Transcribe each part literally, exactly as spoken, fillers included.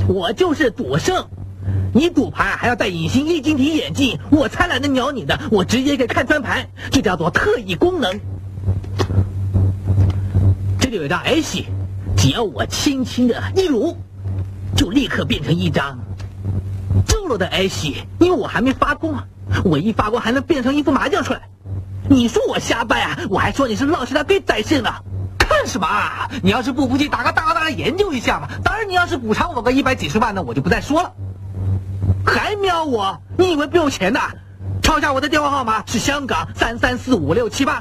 我就是赌圣。你赌牌还要戴隐形液晶体眼镜，我才懒得鸟你的，我直接可以看穿盘，这叫做特异功能。这里有一张 A 戏，只要我轻轻的一撸，就立刻变成一张皱了的 A 戏，因为我还没发功啊，我一发功还能变成一副麻将出来。你说我瞎掰啊，我还说你是老实的给宰相呢。看什么啊？你要是不服气，打个大大的研究一下嘛。当然，你要是补偿我个一百几十万呢，我就不再说了。还瞄我？你以为不用钱的？抄下我的电话号码是香港三三四五六七八。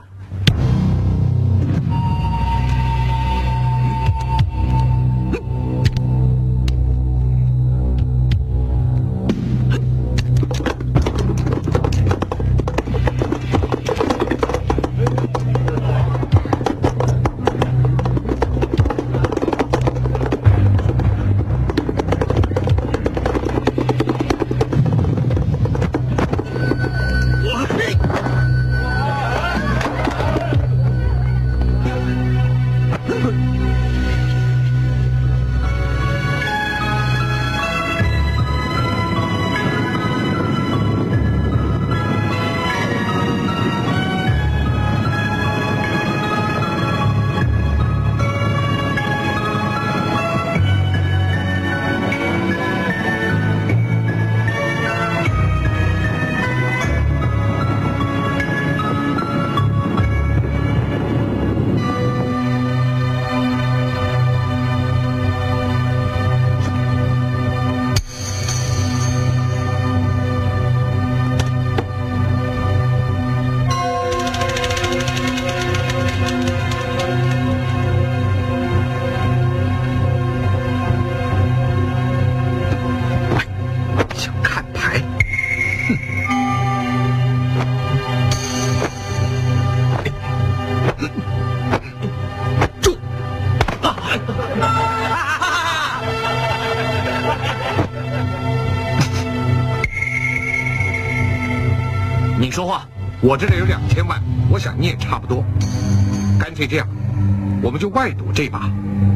你说话，我这里有两千万，我想你也差不多。干脆这样，我们就外赌这把。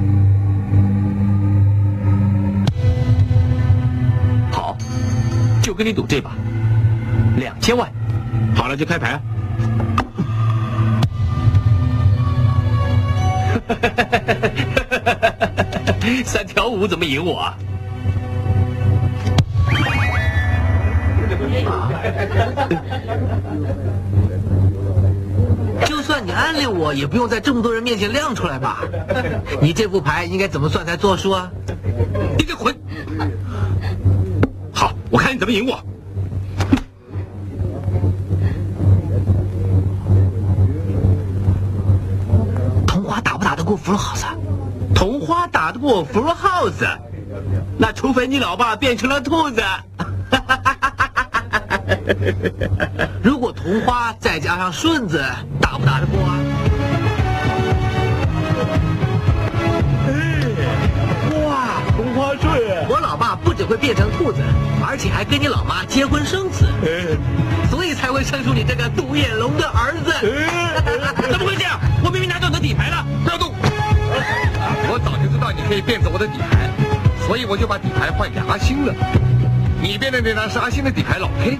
好，就跟你赌这把，两千万。 好了，就开牌啊。 三条五怎么赢我啊？就算你暗恋我，也不用在这么多人面前亮出来吧？你这副牌应该怎么算才作数啊？ 你个混！好，我看你怎么赢我。 同花打不打得过福禄豪斯？同花打得过福禄豪斯？那除非你老爸变成了兔子。如果同花再加上顺子，打不打得过啊？哇，同花顺！我老爸不只会变成兔子，而且还跟你老妈结婚生子，所以才会生出你这个独眼龙的儿子。怎么会这样？我明明拿到你的底牌了！ 不要动！我早就知道你可以变走我的底牌，所以我就把底牌换给阿星了。你变的那张是阿星的底牌老 K。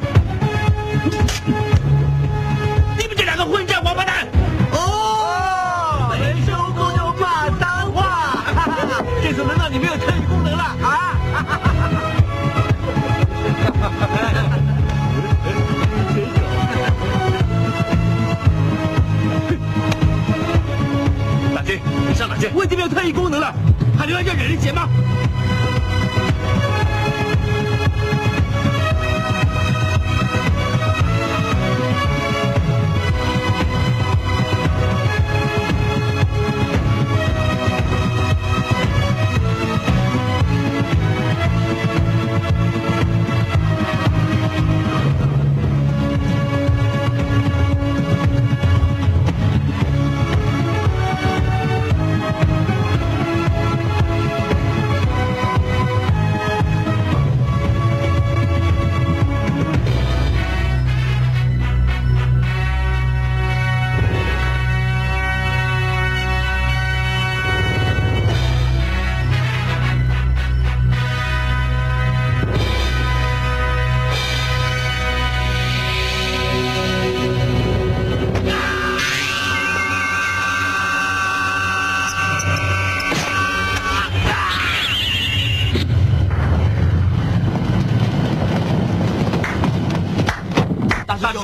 你们这两个混账王八蛋！哦，没收工就骂脏话，这次轮到你没有特异功能了啊！ 大金，你上哪去？ 我已经没有特异功能了，还留在这忍人节吗？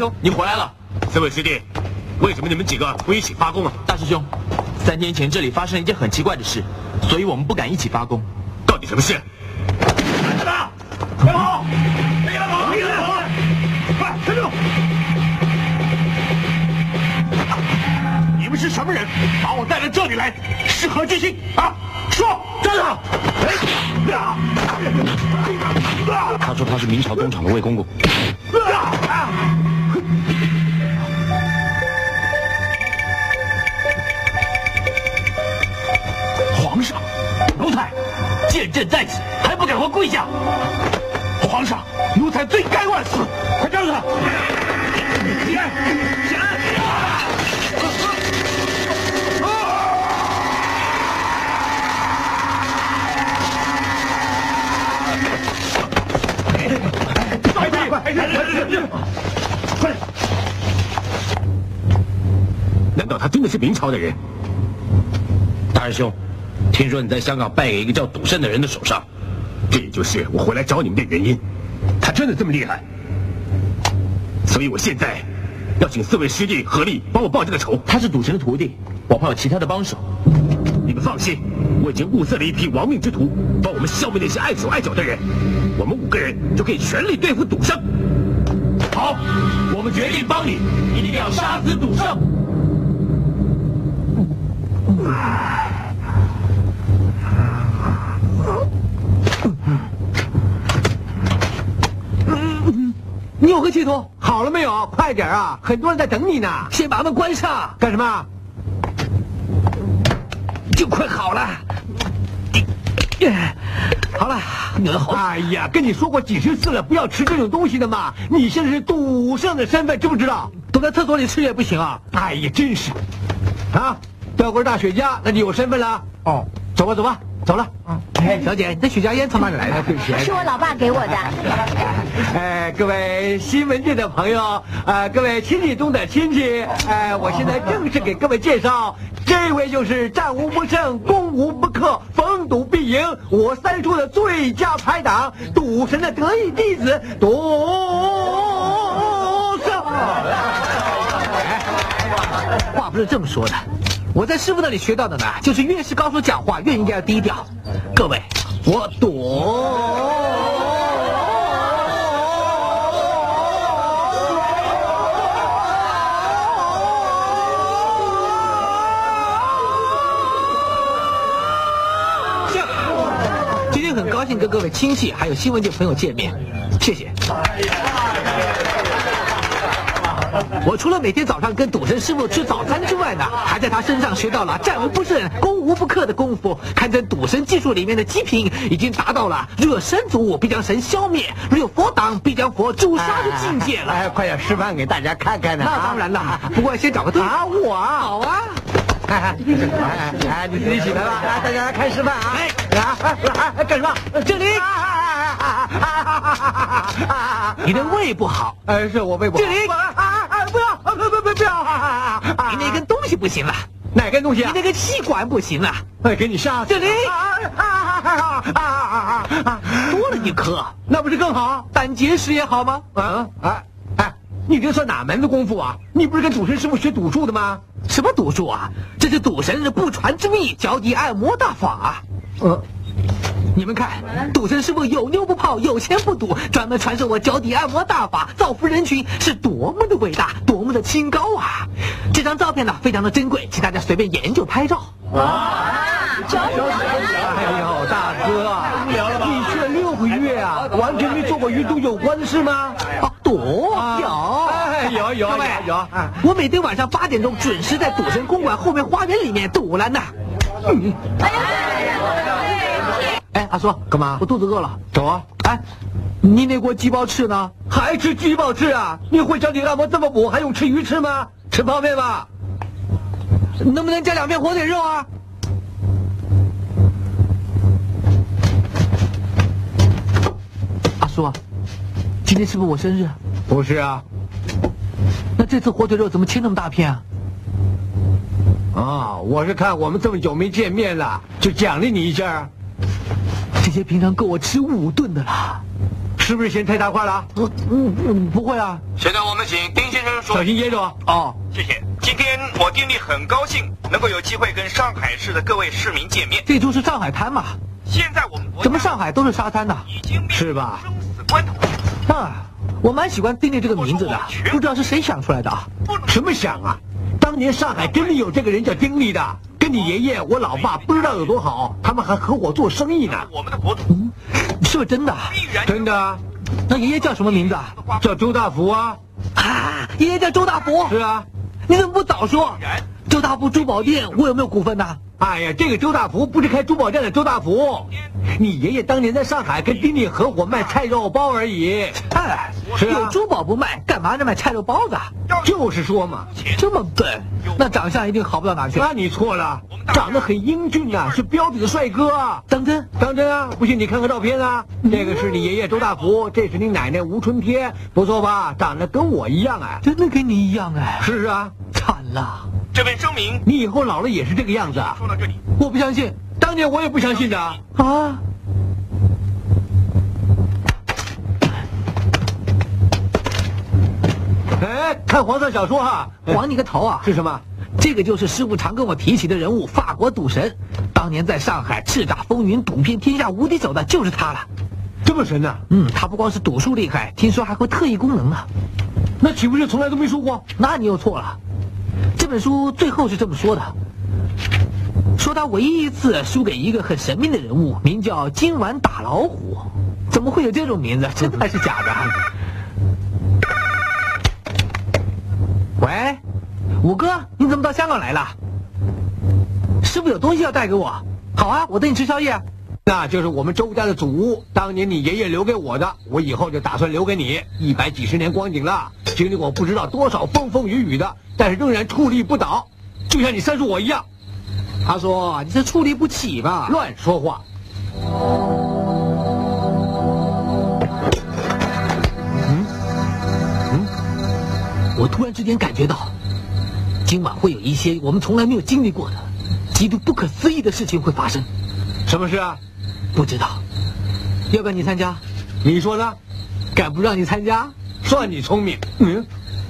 球，你回来了。 四位师弟，为什么你们几个不一起发功啊？ 大师兄，三天前这里发生了一件很奇怪的事，所以我们不敢一起发功。 到底什么事？ 来吧，别跑！别跑！别跑！快站住！你们是什么人？把我带到这里来，是何居心啊？说，站好！ 他说他是明朝东厂的魏公公。 皇上，奴才见朕在此，还不赶快跪下！皇上，奴才罪该万死！快站住他！起来！起来！快点！快点！快点！ 难道他真的是明朝的人？ 大师兄，听说你在香港败给一个叫赌圣的人的手上， 这也就是我回来找你们的原因。他真的这么厉害？所以我现在要请四位师弟合力帮我报这个仇。 他是赌神的徒弟，我怕有其他的帮手。 你们放心，我已经物色了一批亡命之徒，帮我们消灭那些碍手碍脚的人。我们五个人就可以全力对付赌圣。 好，我们决定帮你，一定要杀死赌圣。 你有何企图？ 好了没有？快点啊！很多人在等你呢。 先把门关上。 干什么？ 就快好了。好了，你好。 哎呀，跟你说过几十次了，不要吃这种东西的嘛！你现在是赌圣的身份，知不知道？ 躲在厕所里吃也不行啊！ 哎呀，真是，啊，掉过大雪茄，那就有身份了。哦，走吧，走吧，走了。 嗯，哎，小姐，你的雪茄烟从哪里来的？ 对不起， 是我老爸给我的。 哎，各位新闻界的朋友，呃，各位亲戚中的亲戚，哎，我现在正式给各位介绍。这位就是战无不胜、攻无不克、逢赌必赢，我三叔的最佳拍档，赌神的得意弟子赌圣。 话不是这么说的，我在师傅那里学到的呢，就是越是高手讲话越应该要低调。各位，我赌。很高兴跟各位亲戚还有新闻界朋友见面，谢谢。我除了每天早上跟赌神师傅吃早餐之外呢，还在他身上学到了战无不胜、攻无不克的功夫，堪称赌神技术里面的极品，已经达到了若神族必将神消灭，若佛挡必将佛诛杀的境界了。 哎，哎快点示范给大家看看呢！ 那当然了，不过先找个对手。 啊，我啊， 好啊。 哎哎哎，你自己起来吧！来，大家来看示范啊！哎，啊，哎，干什么？ 这里。你的胃不好。 哎，是我胃不好。 这里。 啊啊！不要！不不不不要！ 你那根东西不行了。 哪根东西啊？ 你那个气管不行了。 哎，给你杀！ 这里。 啊！ 多了一颗， 那不是更好？ 胆结石也好吗？ 啊啊！哎，你这算哪门子功夫啊？你不是跟赌神师傅学赌术的吗？ 什么赌术啊？这是赌神的不传之秘，脚底按摩大法。 呃， 你们看，赌神师傅有妞不泡，有钱不赌，专门传授我脚底按摩大法，造福人群，是多么的伟大，多么的清高啊！这张照片呢，非常的珍贵，请大家随便研究拍照。 哇，脚底按摩！ 哎呦，大哥，无聊了吧？你去了六个月啊，完全没做过与赌有关的事吗？ 哦，赌有。 有有各位有， 我每天晚上八点钟准时在赌神公馆后面花园里面赌了呢。嗯，哎，阿叔， 干嘛？ 我肚子饿了， 走啊！ 哎，你那锅鸡包翅呢？ 还吃鸡包翅啊？你会脚底按摩这么补，还用吃鱼翅吗？吃泡面吧。 能不能加两片火腿肉啊？阿叔，今天是不是我生日？ 不是啊。 那这次火腿肉怎么切那么大片啊？ 啊，我是看我们这么久没见面了，就奖励你一下。 这些平常够我吃五顿的了。 是不是嫌太大块了？ 嗯嗯嗯，不会啊。 现在我们请丁先生说。 小心噎着哦。 谢谢。今天我丁力很高兴能够有机会跟上海市的各位市民见面。 这就是上海滩嘛。 现在我们国家怎么上海都是沙滩呢？ 已经是吧？ 生死关头。 啊，我蛮喜欢丁力这个名字的，不知道是谁想出来的啊？ 什么想啊？当年上海真的有这个人叫丁力的，跟你爷爷、我老爸不知道有多好，他们还合伙做生意呢。 我们的国土， 嗯，是不是真的？ 必然真的。 那爷爷叫什么名字啊？ 叫周大福啊。 啊，爷爷叫周大福。 是啊。 你怎么不早说？周大福珠宝店，我有没有股份呢？ 哎呀，这个周大福不是开珠宝店的周大福，你爷爷当年在上海跟丁力合伙卖菜肉包而已。 哎， 是啊， 有珠宝不卖，干嘛着卖菜肉包子？ 就是说嘛， 这么笨，那长相一定好不到哪去。 那你错了，长得很英俊呐、啊，是标准的帅哥啊。 当真？ 当真啊！不信你看看照片啊，嗯、这个是你爷爷周大福，这是你奶奶吴春天，不错吧？长得跟我一样哎， 真的跟你一样哎。 是啊， 惨了。 这份声明， 你以后老了也是这个样子啊！ 说到这里， 我不相信， 当年我也不相信的啊！哎，看黄色小说哈， 黄你个头啊！ 是什么？ 这个就是师傅常跟我提起的人物，法国赌神，当年在上海叱咤风云，赌遍天下无敌手的就是他了。 这么神呢、啊？ 嗯，他不光是赌术厉害，听说还会特异功能呢。 那岂不是从来都没输过？ 那你又错了。这本书最后是这么说的，说他唯一一次输给一个很神秘的人物，名叫今晚打老虎。怎么会有这种名字？真的还是假的？喂，五哥，你怎么到香港来了？师傅有东西要带给我。好啊，我等你吃宵夜。 那就是我们周家的祖屋，当年你爷爷留给我的，我以后就打算留给你。一百几十年光景了，经历过不知道多少风风雨雨的，但是仍然矗立不倒，就像你三叔我一样。 他说你这矗立不起吧？ 乱说话。 嗯嗯，我突然之间感觉到，今晚会有一些我们从来没有经历过的极度不可思议的事情会发生。 什么事啊？ 不知道，要不要你参加？ 你说呢？ 敢不让你参加？ 算你聪明。嗯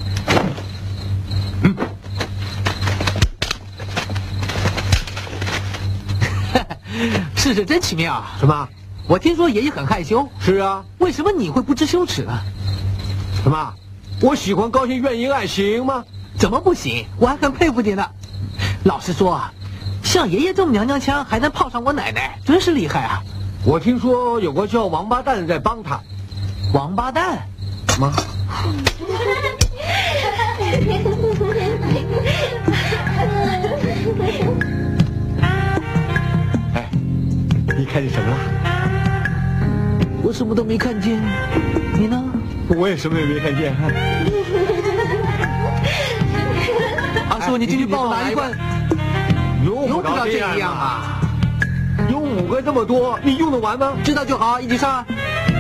嗯， 事实真奇妙。 什么？ 我听说爷爷很害羞。 是啊。 为什么你会不知羞耻呢？ 什么？我喜欢高兴愿意爱行吗？ 怎么不行？我还很佩服你呢。老实说啊，像爷爷这么娘娘腔还能泡上我奶奶，真是厉害啊！ 我听说有个叫王八蛋的在帮他。 王八蛋？ 吗？哎，你看见什么了？ 我什么都没看见，你呢？ 我也什么也没看见。 阿叔，你进去帮我拿一罐。 用不着这样啊！有五个这么多，你用得完吗？ 知道就好，一起上。啊！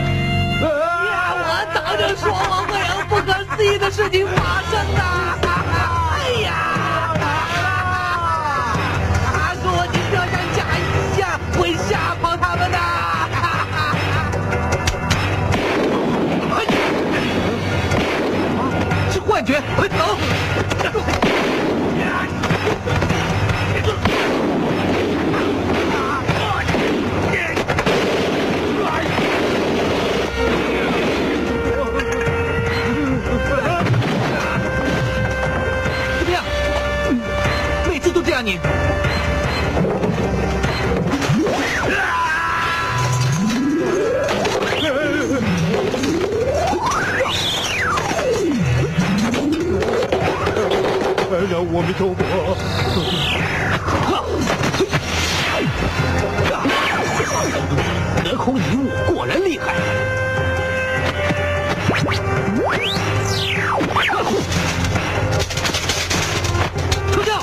我早就说我会有不可思议的事情发生的。哎呀！阿叔，你不要像假一样，会吓跑他们的。是幻觉，快走！怎么样？每次都这样你。 让我弥陀佛！ 隔空一物果然厉害。出掉！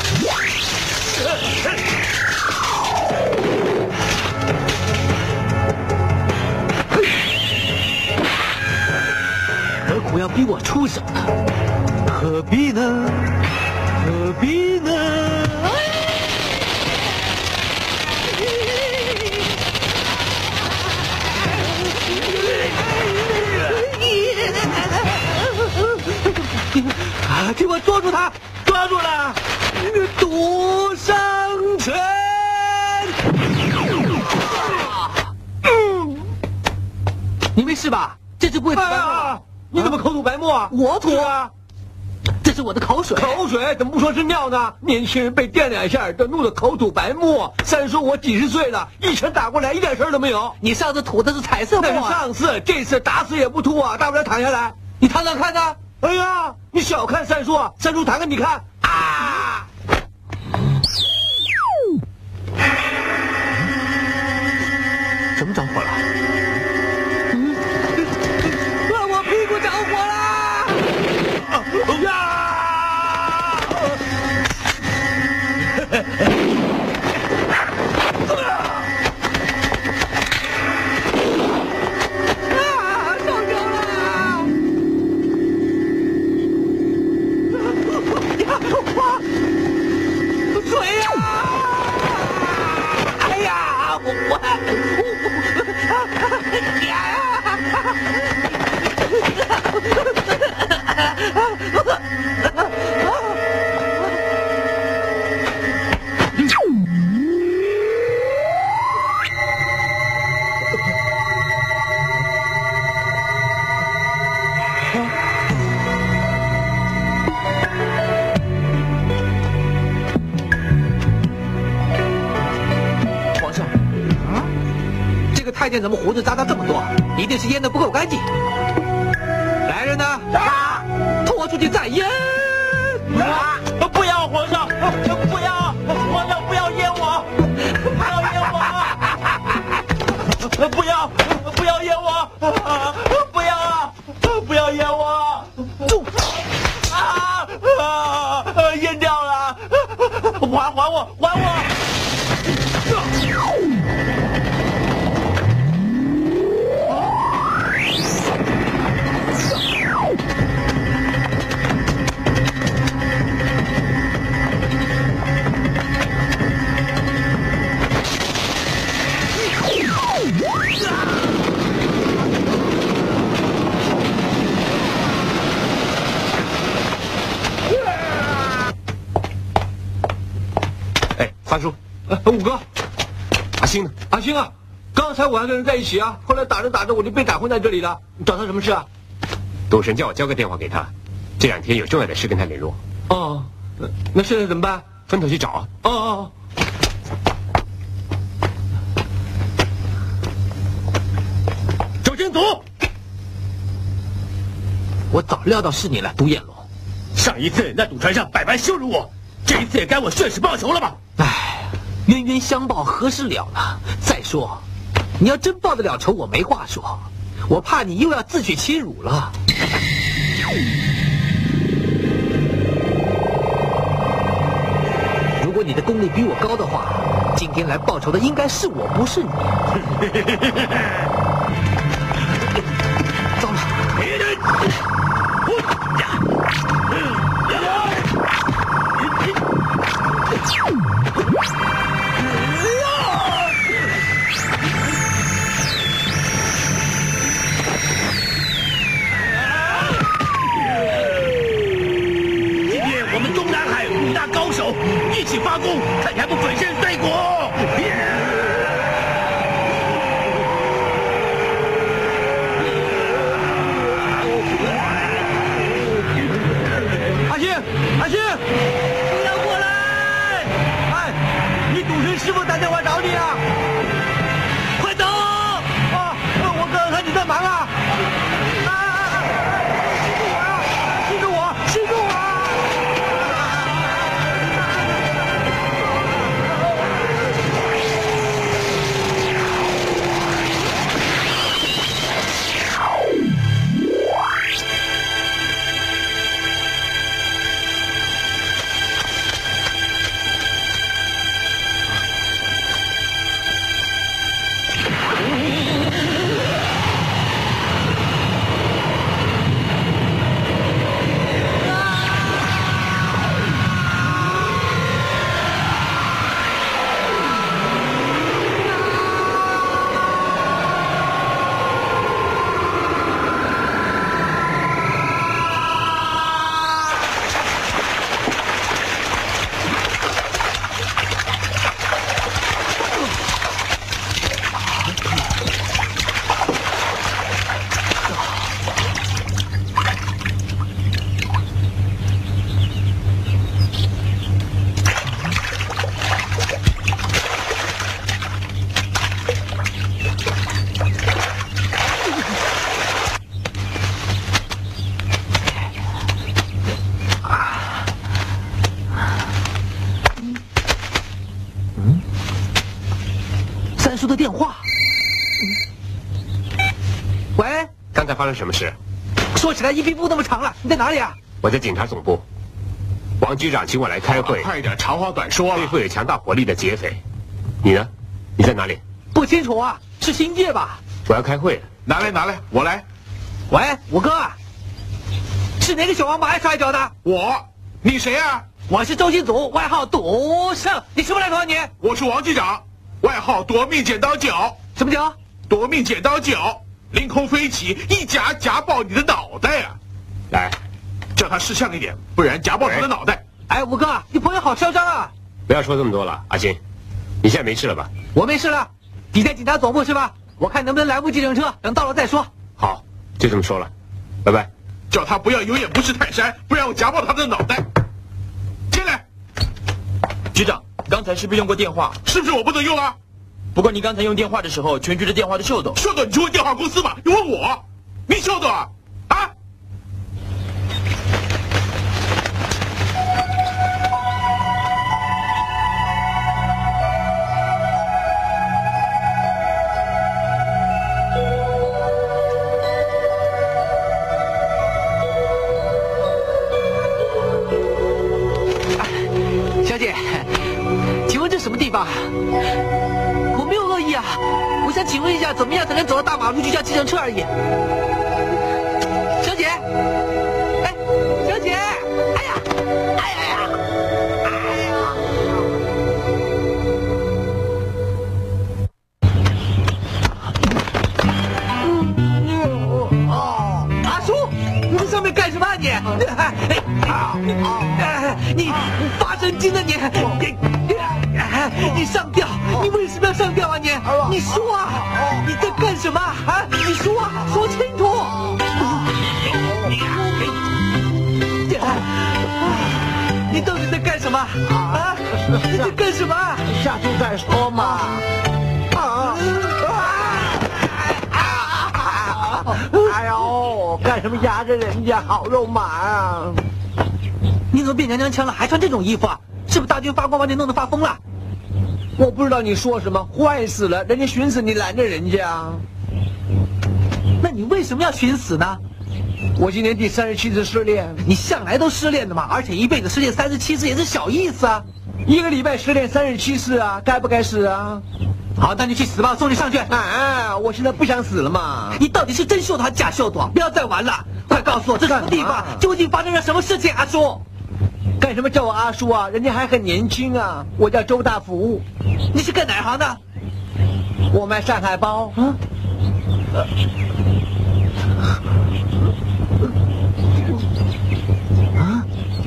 何苦要逼我出手呢？何必呢？何必呢？ 住了，赌圣拳。嗯， 你没事吧？这只不会吐白沫、 啊？你怎么口吐白沫啊？ 我吐啊！这是我的口水。 口水怎么不说是尿呢？年轻人被电两下就弄得口吐白沫。三叔，我几十岁了，一拳打过来一点事儿都没有。 你上次吐的是彩色沫、啊。 那是上次，这次打死也不吐啊！大不了躺下来。 你躺躺看呢？ 哎呀，你小看三叔，三叔躺给你看啊！ 怎么着火了？ 嗯，我屁股着火了！呀！啊！烧焦了！呀！水呀！哎呀！我我皇上，啊，这个太监怎么胡子扎的这么多？一定是腌的不够干净。来人呐，啊，拖出去再腌！ 啊！不要，皇上，不要，皇上不要腌我，不要腌我，不要，不要腌我，不要，不要腌我！ 住！ 啊啊！腌掉了，还还我，还我！ 三叔， 呃，五哥， 阿星呢？ 阿星啊，刚才我还跟人在一起啊，后来打着打着我就被打昏在这里了。你找他什么事啊？ 赌神叫我交个电话给他，这两天有重要的事跟他联络。 哦，那现在怎么办？ 分头去找啊。 哦哦。 周真祖， 我早料到是你了，独眼龙。 上一次在赌船上百般羞辱我，这一次也该我血耻报仇了吧？ 唉，冤冤相报何时了呢？再说，你要真报得了仇，我没话说。我怕你又要自取其辱了。如果你的功力比我高的话，今天来报仇的应该是我，不是你。糟了！ 今天我们中南海五大高手一起发功，看你还不粉身碎骨！ 三叔的电话。喂， 刚才发生什么事？ 说起来一匹布那么长了，你在哪里啊？ 我在警察总部。王局长请我来开会， 快点，长话短说对付有强大火力的劫匪。你呢？你在哪里？ 不清楚啊，是新界吧？ 我要开会了。 拿来拿来，我来。 喂，五哥啊，是哪个小王八爱摔跤的？ 我，你谁啊？ 我是周金祖，外号赌圣。你什么来头啊你？ 我是王局长，外号夺命剪刀脚。 什么脚？ 夺命剪刀脚，凌空飞起，一夹夹爆你的脑袋啊！ 来， 叫他识相一点，不然夹爆他的脑袋。 哎，五哥，你朋友好嚣张啊！ 不要说这么多了，阿星，你现在没事了吧？ 我没事了，你在警察总部是吧？我看能不能来部计程车，等到了再说。 好，就这么说了，拜拜。 叫他不要有眼不识泰山，不然我夹爆他的脑袋。进来。 局长，刚才是不是用过电话？ 是不是我不能用啊？ 不过你刚才用电话的时候，全局的电话都秀抖。 秀抖你去问电话公司嘛，你问我，你秀抖啊？啊？ 小姐，请问这什么地方？我没有恶意啊，我想请问一下，怎么样才能走到大马路去叫计程车而已？小姐，哎，小姐，哎呀，哎呀呀，哎呀！嗯，哦，阿叔，你在上面干什么啊你？哎哎，你你发神经的你！你你上吊！你为什么要上吊啊你？你说啊！你在干什么啊？你说啊！说清楚！你到底在干什么啊？你在干什么？ 下去再说嘛。啊！哎呦，干什么压着人家，好肉麻啊！ 你怎么变娘娘腔了？还穿这种衣服啊？是不是大军发光把你弄得发疯了？ 我不知道你说什么，坏死了！人家寻死，你拦着人家。 那你为什么要寻死呢？ 我今年第三十七次失恋。 你向来都失恋的嘛，而且一辈子失恋三十七次也是小意思啊。 一个礼拜失恋三十七次啊，该不该死啊？ 好，那你去死吧，我送你上去。 啊，我现在不想死了嘛。 你到底是真秀的还是假秀的？不要再玩了，快告诉我这是什么地方？究竟发生了什么事情？阿叔， 干什么叫我阿叔啊？人家还很年轻啊。我叫周大福。 你是干哪行的？ 我卖上海包。 啊？呃啊？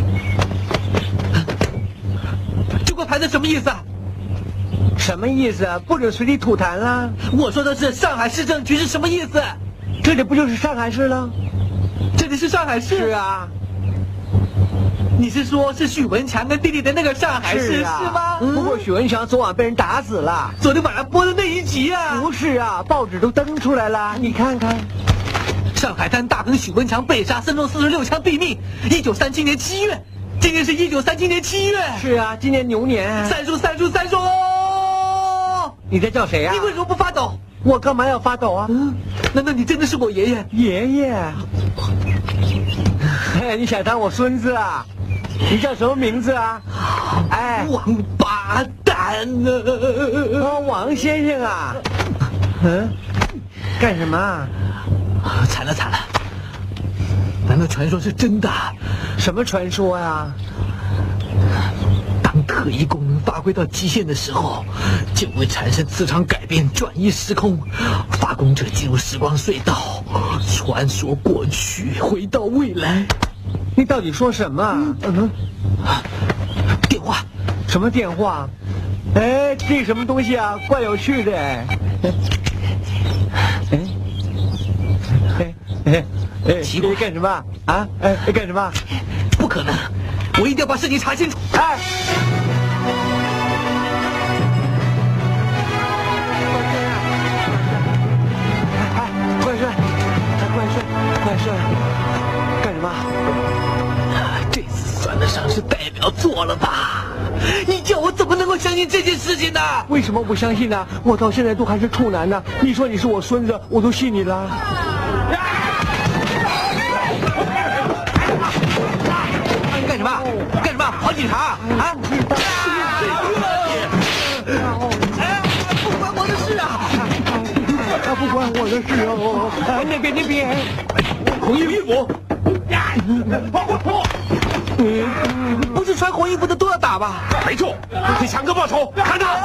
这块牌子什么意思啊？ 什么意思啊？不准随地吐痰啦！ 我说的是上海市政局是什么意思？ 这里不就是上海市了？ 这里是上海市？ 是啊。 你是说，是许文强跟弟弟的那个上海市是,、 啊、 是吗？ 不过许文强昨晚被人打死了。 昨天晚上播的那一集啊？ 不是啊，报纸都登出来了，你看看。 上海滩大亨许文强被杀，身中四十六枪毙命。一九三七年七月，今年是一九三七年七月。 是啊，今年牛年。 三叔，三叔，三叔！ 你在叫谁啊？ 你为什么不发抖？ 我干嘛要发抖啊？ 嗯，难道你真的是我爷爷？ 爷爷？哎，你想当我孙子啊？你叫什么名字啊？哎， 王八蛋呢、 哦，王先生啊。嗯，干什么啊？ 惨了惨了！难道传说是真的？ 什么传说呀？ 当特异功能发挥到极限的时候，就会产生磁场改变，转移时空。发功者进入时光隧道，穿梭过去，回到未来。 你到底说什么？嗯，嗯电话？ 什么电话？哎，这什么东西啊？怪有趣的哎。哎，哎哎哎， 奇怪， 干什么啊？哎，干什么？ 不可能！我一定要把事情查清楚。 哎。快睡！快睡！快睡！干什么？ 这次算得上是代表作了吧？你叫我怎么能够么相信这件事情呢？ 为什么不相信呢？我到现在都还是处男呢。你说你是我孙子，我都信你了。 干什么？干什么？跑警察啊！啊！哎，不关我的事啊！ 啊，不关我的事哦。啊，那边那边， 红衣服。 不是穿红衣服的都要打吧？ 没错，替强哥报仇，看他！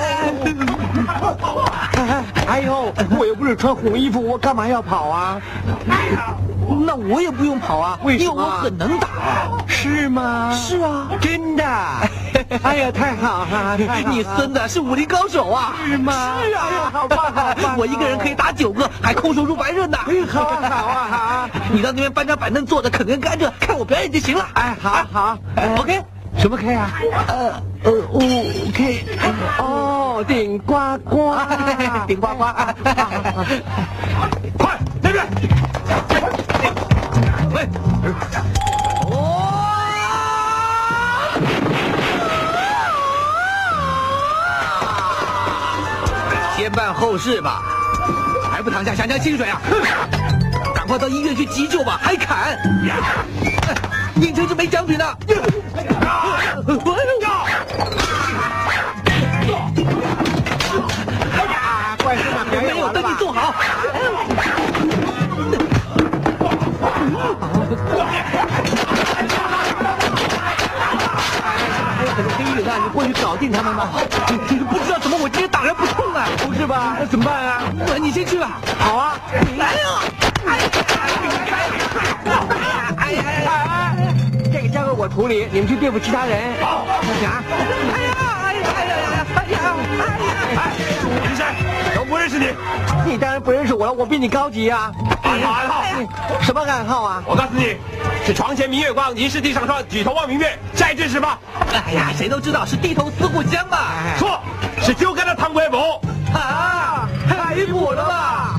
哎呦，我又不是穿红衣服，我干嘛要跑啊？ 那我也不用跑啊， 为什么？ 因为我很能打啊。 是吗？ 是啊， 真的。哎呀，太好了！ 你孙子是武林高手啊？ 是吗？ 是啊， 好棒好棒！ 我一个人可以打九个，还空手入白刃呢。 好啊好啊好！ 你到那边搬张板凳坐着，啃根甘蔗，看我表演就行了。 哎，好好 ，OK。 什么 K 啊？ 呃呃，O K。 哦，顶呱呱， 顶呱呱。 快那边！ 喂！先办后事吧，还不躺下享享薪水啊？赶快到医院去急救吧，还砍！硬撑是没奖品的。 怪事嘛， 没有等你做好。还有很多黑衣人啊，你过去搞定他们吧。不知道怎么我今天打人不痛啊？ 不是吧？那怎么办啊？ 你先去吧。 好啊。 来呀！哎呀！哎呀！ 这个交给我处理，你们去对付其他人。 好。 快点啊！ 哎呀！哎呀！哎呀！哎呀！哎呀！ 你谁？我不认识你。 你当然不认识我了，我比你高级啊。 暗号暗号。 什么暗号啊？ 我告诉你，是床前明月光，疑是地上霜，举头望明月。再证实吧。 哎呀，谁都知道是地头四户香嘛。 错，是丢开了唐伯虎。 啊，太离谱了吧！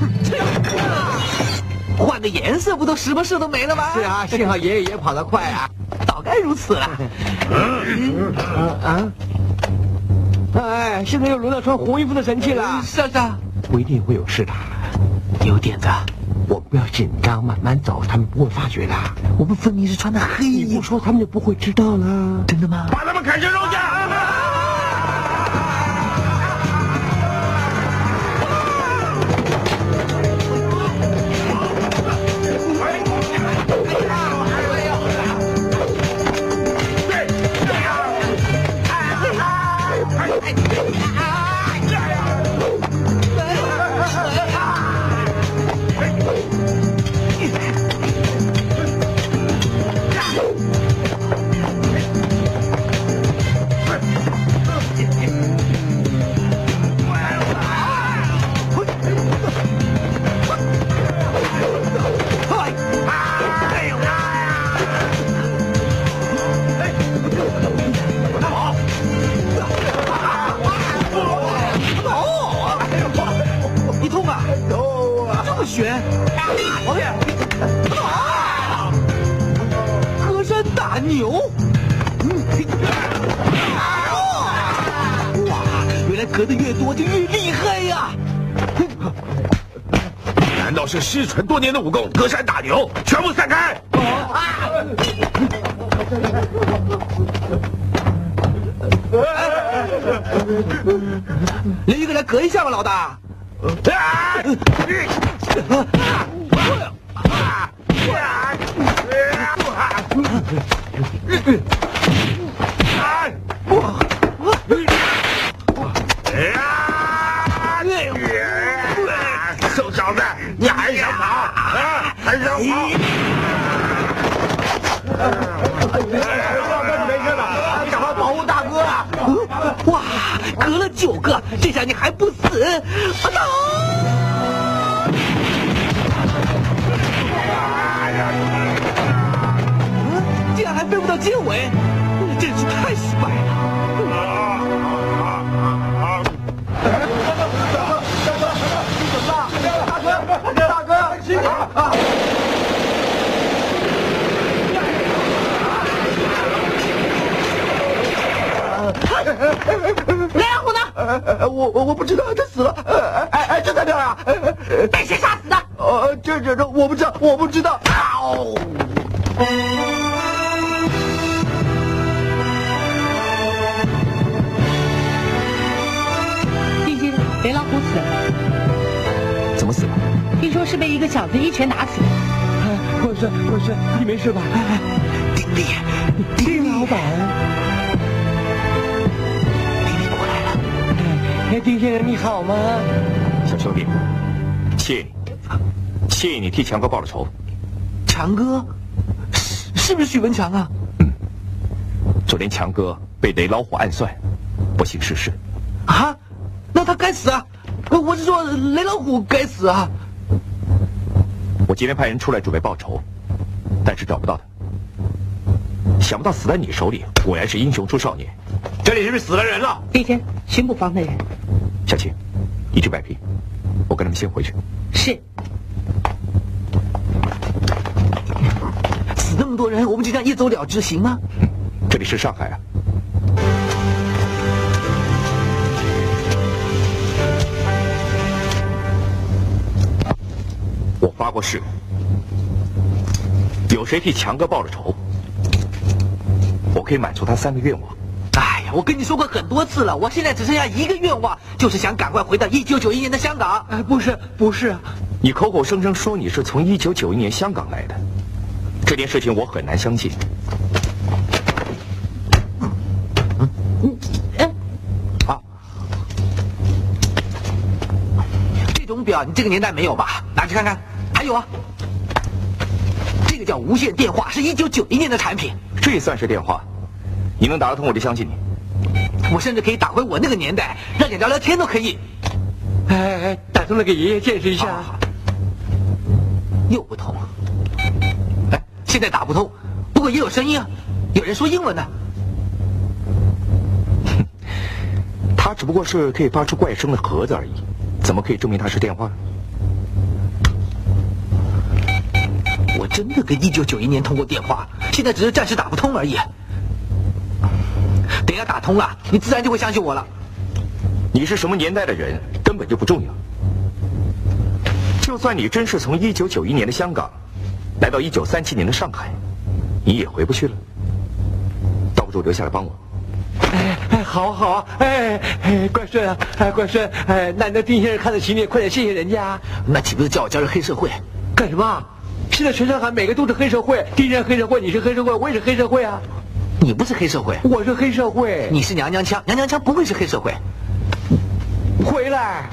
换个颜色不都什么事都没了吗？ 是啊，幸好爷爷也跑得快啊。 早该如此了。 啊！哎，现在又轮到穿红衣服的神器了。 是啊是啊， 不一定会有事的。 有点子。 我们不要紧张，慢慢走，他们不会发觉的。 我们分明是穿的黑衣服， 你不说他们就不会知道了。 真的吗？ 把他们砍成肉酱！ 旋，OK，啊，隔山打牛，哇，原来隔得越多就越厉害呀！ 难道是失传多年的武功隔山打牛？全部散开！ 留一个来隔一下吧，老大。 臭小子，你还想跑啊？还想跑？没事的，你赶快保护大哥啊！ 哇，隔了九个，这下你还不死？啊操！嗯，竟然还飞不到结尾，真是太失败了。 大哥，啊！ 我我我不知道，他死了。哎哎哎，这在哪儿啊？ 被谁杀死的？ 呃，这这这，我不知道，我不知道。嗷！ 弟弟，雷老虎死了。 怎么死的？ 听说是被一个小子一拳打死的。 我说我说，你没事吧？ 丁力， 丁老板， 丁力过来了。 哎，丁先生你好吗？ 小兄弟，谢谢你，谢谢你替强哥报了仇。 强哥，是是不是许文强啊？ 嗯，昨天强哥被雷老虎暗算，不幸逝世。 啊，那他该死啊！我是说雷老虎该死啊！ 我今天派人出来准备报仇，但是找不到他。想不到死在你手里，果然是英雄出少年。 这里是不是死了人了？ 第一天，巡捕房的人。 小青，你去摆平，我跟他们先回去。 是。 死那么多人，我们就这样一走了之，行吗？ 这里是上海啊。我发过誓，有谁替强哥报了仇，我可以满足他三个愿望。 哎呀，我跟你说过很多次了，我现在只剩下一个愿望，就是想赶快回到一九九一年的香港。 哎，不是不是， 你口口声声说你是从一九九一年香港来的，这件事情我很难相信。 嗯嗯嗯，啊，这种表你这个年代没有吧？拿去看看。还有啊，这个叫无线电话，是一九九一年的产品。 这也算是电话？你能打得通，我就相信你。 我甚至可以打回我那个年代，让你聊聊天都可以。 哎哎，打通了给爷爷见识一下。 好好好，又不通。哎，现在打不通，不过也有声音啊，有人说英文呢。 哼，它只不过是可以发出怪声的盒子而已，怎么可以证明它是电话呢？ 我真的跟一九九一年通过电话，现在只是暂时打不通而已。等一下打通了，你自然就会相信我了。 你是什么年代的人根本就不重要。就算你真是从一九九一年的香港来到一九三七年的上海，你也回不去了。倒不如留下来帮我。 哎哎，好好，哎哎，关顺啊，哎关顺，哎，难得丁先生看得起你，快点谢谢人家。 那岂不是叫我加入黑社会？ 干什么？现在全上海每个都是黑社会，丁先生黑社会，你是黑社会，我也是黑社会啊。 你不是黑社会， 我是黑社会。 你是娘娘腔，娘娘腔不会是黑社会。 回来，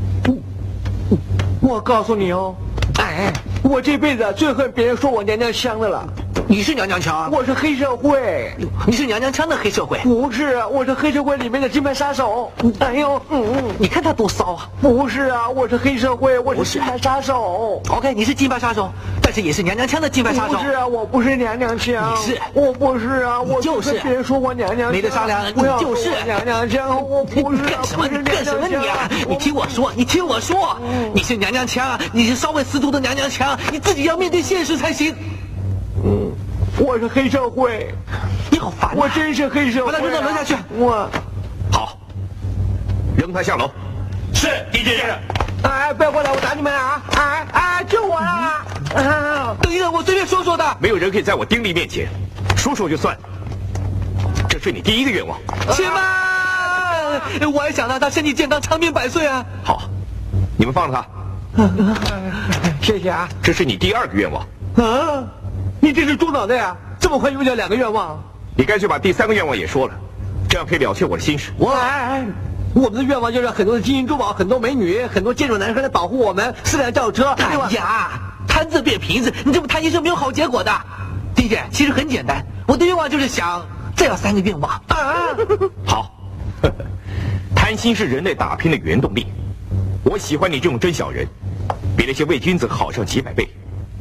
我告诉你哦，哎，我这辈子最恨别人说我娘娘腔的了。 你是娘娘腔， 我是黑社会。 你是娘娘腔的黑社会？ 不是，我是黑社会里面的金牌杀手。哎呦，嗯， 你看他多骚啊！ 不是啊，我是黑社会，我是金牌杀手。 OK， 你是金牌杀手，但是也是娘娘腔的金牌杀手。 不是啊，我不是娘娘腔。 你是， 我不是啊，我就是别人说我娘娘腔， 没得商量，你就是娘娘腔，我不是。 干什么？你干什么你啊？你听我说，你听我说，你是娘娘腔，你是稍微十足的娘娘腔，你自己要面对现实才行。 嗯。我是黑社会， 你好烦、啊！ 我真是黑社会、啊， 把他扔到楼下去。 我， 好，扔他下楼。 是，狄先生。 哎，不要过来，我打你们啊！哎哎，救我啊！ 啊，等一等，我随便说说的。 没有人可以在我丁力面前说说就算。这是你第一个愿望。 且慢，我还想让他身体健康、长命百岁啊！ 好，你们放了他。 谢谢啊。 这是你第二个愿望。 啊。你这是猪脑袋呀！这么快用掉两个愿望？ 你干脆把第三个愿望也说了，这样可以了却我的心事。 我哎哎，我们的愿望就是很多的金银珠宝、很多美女、很多健壮男生来保护我们，四辆轿车。 哎呀，贪字变瓶子，你这么贪心是没有好结果的。弟弟，其实很简单，我的愿望就是想再要三个愿望。啊， 好，呵呵，贪心是人类打拼的原动力。我喜欢你这种真小人，比那些伪君子好上几百倍。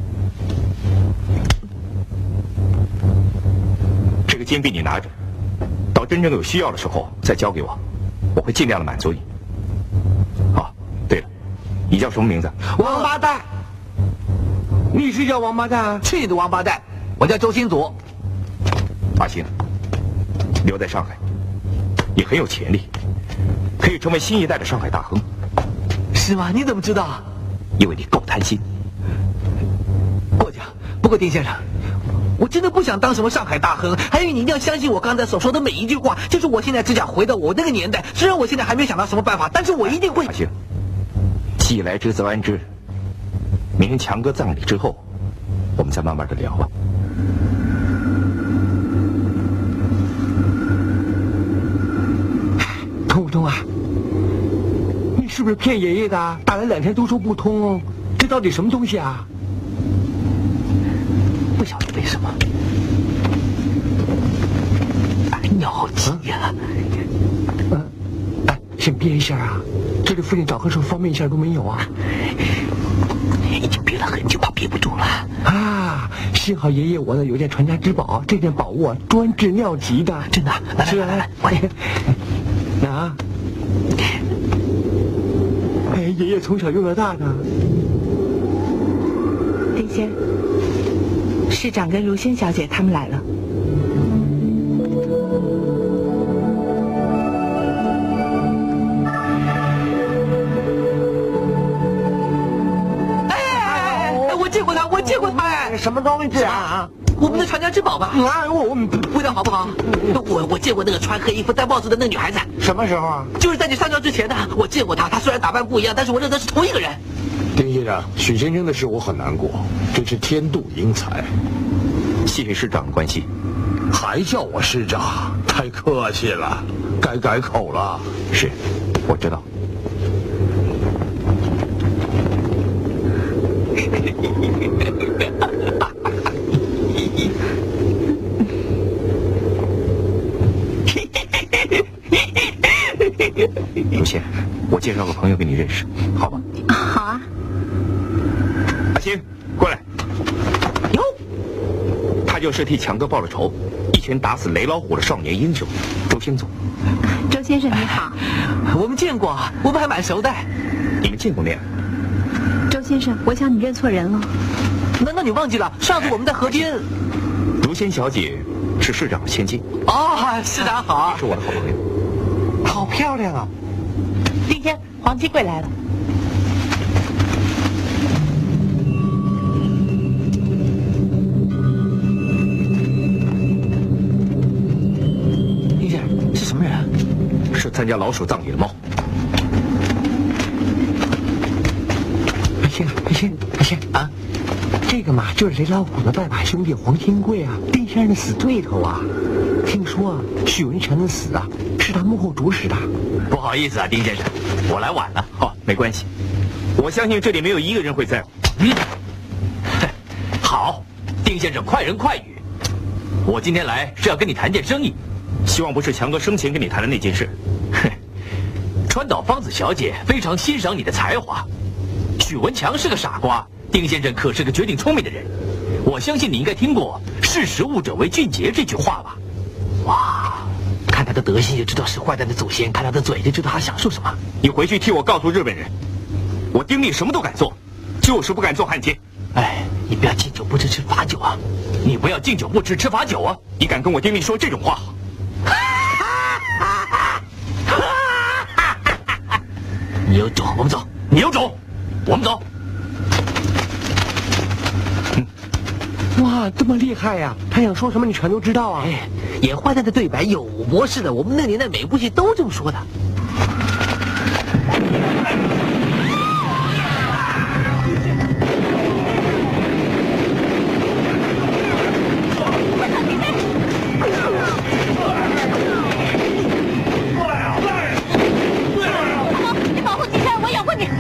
这个金币你拿着，到真正有需要的时候再交给我，我会尽量的满足你。啊，对了，你叫什么名字？ 王八蛋。 你是叫王八蛋？ 去你的王八蛋！我叫周新祖。 阿星，留在上海，你很有潜力， 可以成为新一代的上海大亨。 是吗？你怎么知道？ 因为你够贪心。 过奖。不过丁先生，我真的不想当什么上海大亨，还有你一定要相信我刚才所说的每一句话。就是我现在只想回到我那个年代，虽然我现在还没有想到什么办法，但是我一定会。 行，既来之则安之。明天强哥葬礼之后，我们再慢慢的聊吧。 通不通啊？你是不是骗爷爷的？打了两天都说不通哦，这到底什么东西啊？ 不晓得为什么。哎，尿急呀！ 嗯，哎，先憋一下啊！这里附近找个时候方便一下都没有啊。 已经憋了很久，怕憋不住了。 啊，幸好爷爷我呢有件传家之宝，这件宝物啊专治尿急的， 真的。来来来来，快点！ 拿。哎，爷爷从小用到大的。 丁先，市长跟如仙小姐他们来了。 我见过他哎， 什么东西啊？ 我们的传家之宝吧？ 啊，我我味道好不好？我我见过那个穿黑衣服戴帽子的那个女孩子。 什么时候啊？ 就是在你上轿之前的。我见过她，她虽然打扮不一样，但是我认得是同一个人。 丁先生，许先生的事我很难过，真是天妒英才。 谢谢市长的关心。 还叫我市长，太客气了，该改口了。 是，我知道。如仙，我介绍个朋友给你认识，好吧？ 好啊。 阿星，过来。哟，他就是替强哥报了仇，一拳打死雷老虎的少年英雄周兴总。 周先生你好。 我们见过，我们还蛮熟的。 你们见过面？ 周先生，我想你认错人了。 难道你忘记了上次我们在河边？ 如仙小姐是市长的千金。 哦，市长好。 也是我的好朋友。 好漂亮啊！ 丁先，黄金贵来了。 丁先生是什么人啊？ 是参加老鼠葬礼的猫。 阿星，阿星，阿星啊！这个嘛，就是雷老虎的拜把兄弟黄金贵啊，丁先生的死对头啊。听说啊，许文强的死啊，是他幕后主使的。 不好意思啊，丁先生，我来晚了。哦，没关系，我相信这里没有一个人会在乎。 嗯，好，丁先生快人快语。我今天来是要跟你谈件生意， 希望不是强哥生前跟你谈的那件事。 哼，川岛芳子小姐非常欣赏你的才华。许文强是个傻瓜，丁先生可是个绝顶聪明的人。我相信你应该听过“识时务者为俊杰”这句话吧？ 哇，看他的德行就知道是坏蛋的祖先，看他的嘴就知道他想说什么。 你回去替我告诉日本人，我丁力什么都敢做，就是不敢做汉奸。 哎，你不要敬酒不吃吃罚酒啊！ 你不要敬酒不吃吃罚酒啊！ 你敢跟我丁力说这种话？ 你有种，我们走。 你有种，我们走。 哇，这么厉害呀、啊！他想说什么你全都知道啊！ 哎，演坏蛋的对白有模式的，我们那年代每部戏都这么说的。 你保护丁先生，我养活你。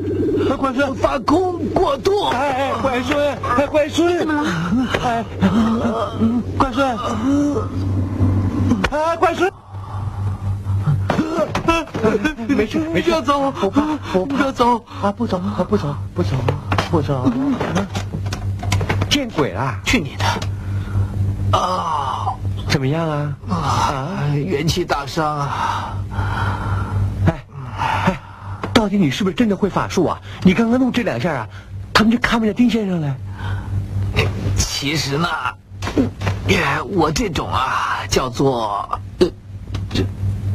乖孙发功过度。 哎，乖孙，哎，乖孙， 怎么了？ 哎，乖孙，哎，乖孙。没事，没事， 不要走， 不怕，不怕， 不要走啊！不走，不走，不走，不走。见鬼了！ 去你的！啊， 怎么样啊？ 啊，元气大伤啊！ 哎哎，到底你是不是真的会法术啊？你刚刚弄这两下啊，他们就看不见丁先生了。 其实呢，我这种啊，叫做呃，这。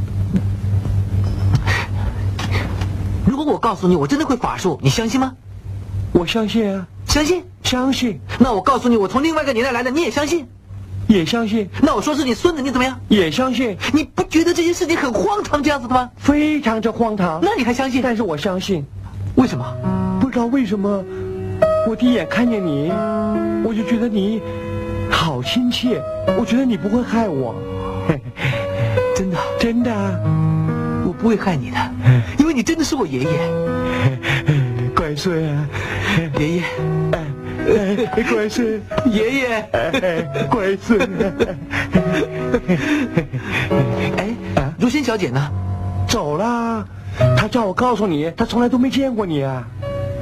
如果我告诉你我真的会法术，你相信吗？ 我相信啊， 相信， 相信。 那我告诉你，我从另外一个年代来的，你也相信？ 也相信。 那我说是你孙子，你怎么样？ 也相信。 你不觉得这件事情很荒唐这样子的吗？ 非常之荒唐。 那你还相信？ 但是我相信。 为什么？ 不知道为什么，我第一眼看见你，我就觉得你好亲切，我觉得你不会害我。 真的， 真的。 我不会害你的，因为你真的是我爷爷。 乖孙啊， 爷爷， 哎，乖孙， 爷爷， 乖孙。 哎，如仙小姐呢？ 走了，她叫我告诉你，她从来都没见过你啊。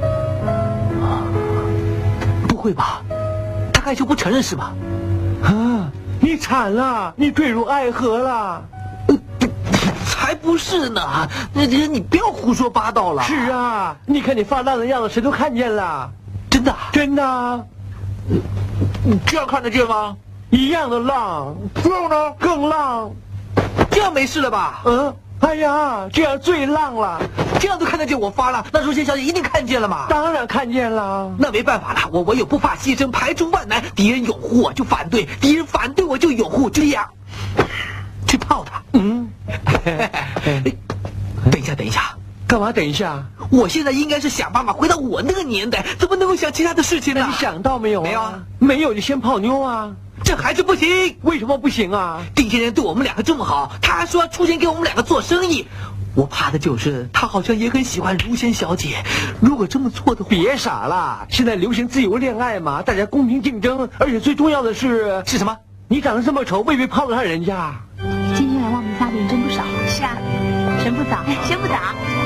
不会吧？她害羞不承认是吧？ 啊，你惨了，你坠入爱河了。 才不是呢！那这你不要胡说八道了。 是啊，你看你发烂的样子，谁都看见了。 真的？ 真的。 你这样看得见吗？ 一样的浪，这样呢更浪。 这样没事了吧？ 嗯。哎呀，这样最浪了。 这样都看得见我发了，那如仙小姐一定看见了嘛？ 当然看见了。 那没办法了，我唯有不怕牺牲，排除万难。敌人拥护我就反对，敌人反对我就拥护，就这样去泡他。嗯。等一下，等一下， 干嘛？等一下， 我现在应该是想办法回到我那个年代，怎么能够想其他的事情呢？ 你想到没有、啊？ 没有啊， 没有就先泡妞啊， 这还是不行。 为什么不行啊？ 丁先生对我们两个这么好，他还说要出钱给我们两个做生意，我怕的就是他好像也很喜欢如仙小姐。如果这么做的话， 别傻了，现在流行自由恋爱嘛，大家公平竞争，而且最重要的是是什么？ 你长得这么丑，未必泡得上人家。 今天来望梅家的人真不少。是啊，神父早，先不早。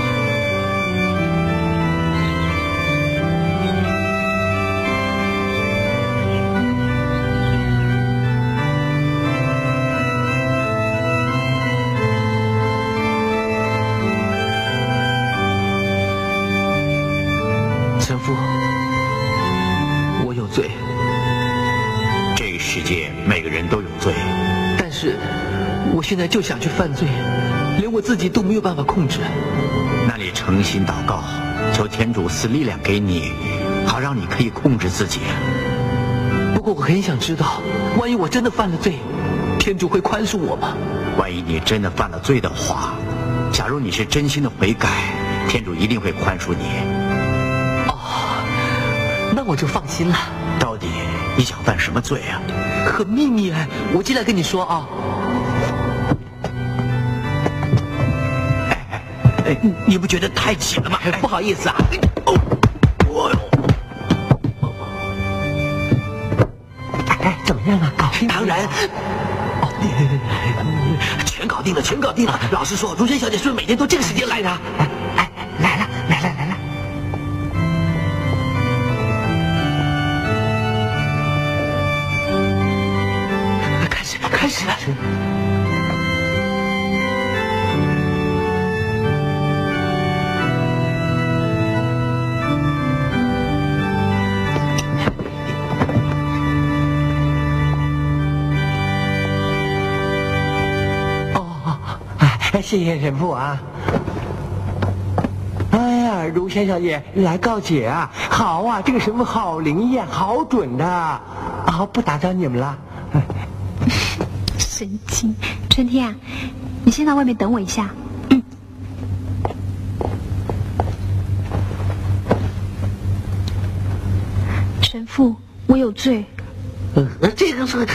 神父，我有罪。 这个世界每个人都有罪， 但是我现在就想去犯罪，连我自己都没有办法控制。 那你诚心祷告，求天主赐力量给你，好让你可以控制自己。 不过我很想知道，万一我真的犯了罪，天主会宽恕我吗？ 万一你真的犯了罪的话，假如你是真心的悔改，天主一定会宽恕你。 哦，那我就放心了。 到底你想犯什么罪啊？ 很秘密哎，我进来跟你说啊。 哎哎，你不觉得太紧了吗？ 不好意思啊。哦，哦哎，怎么样啊？搞定了？ 当然。全搞定了，全搞定了。老实说，如仙小姐是不是每天都这个时间来的？ 哎，来了，来了，来了。 开始，开始了。 谢谢神父啊！哎呀，如仙小姐来告解啊！好啊，这个神父好灵验，好准的啊！不打扰你们了。 神经！春天啊，你先到外面等我一下。嗯。神父，我有罪。 呃，这个是，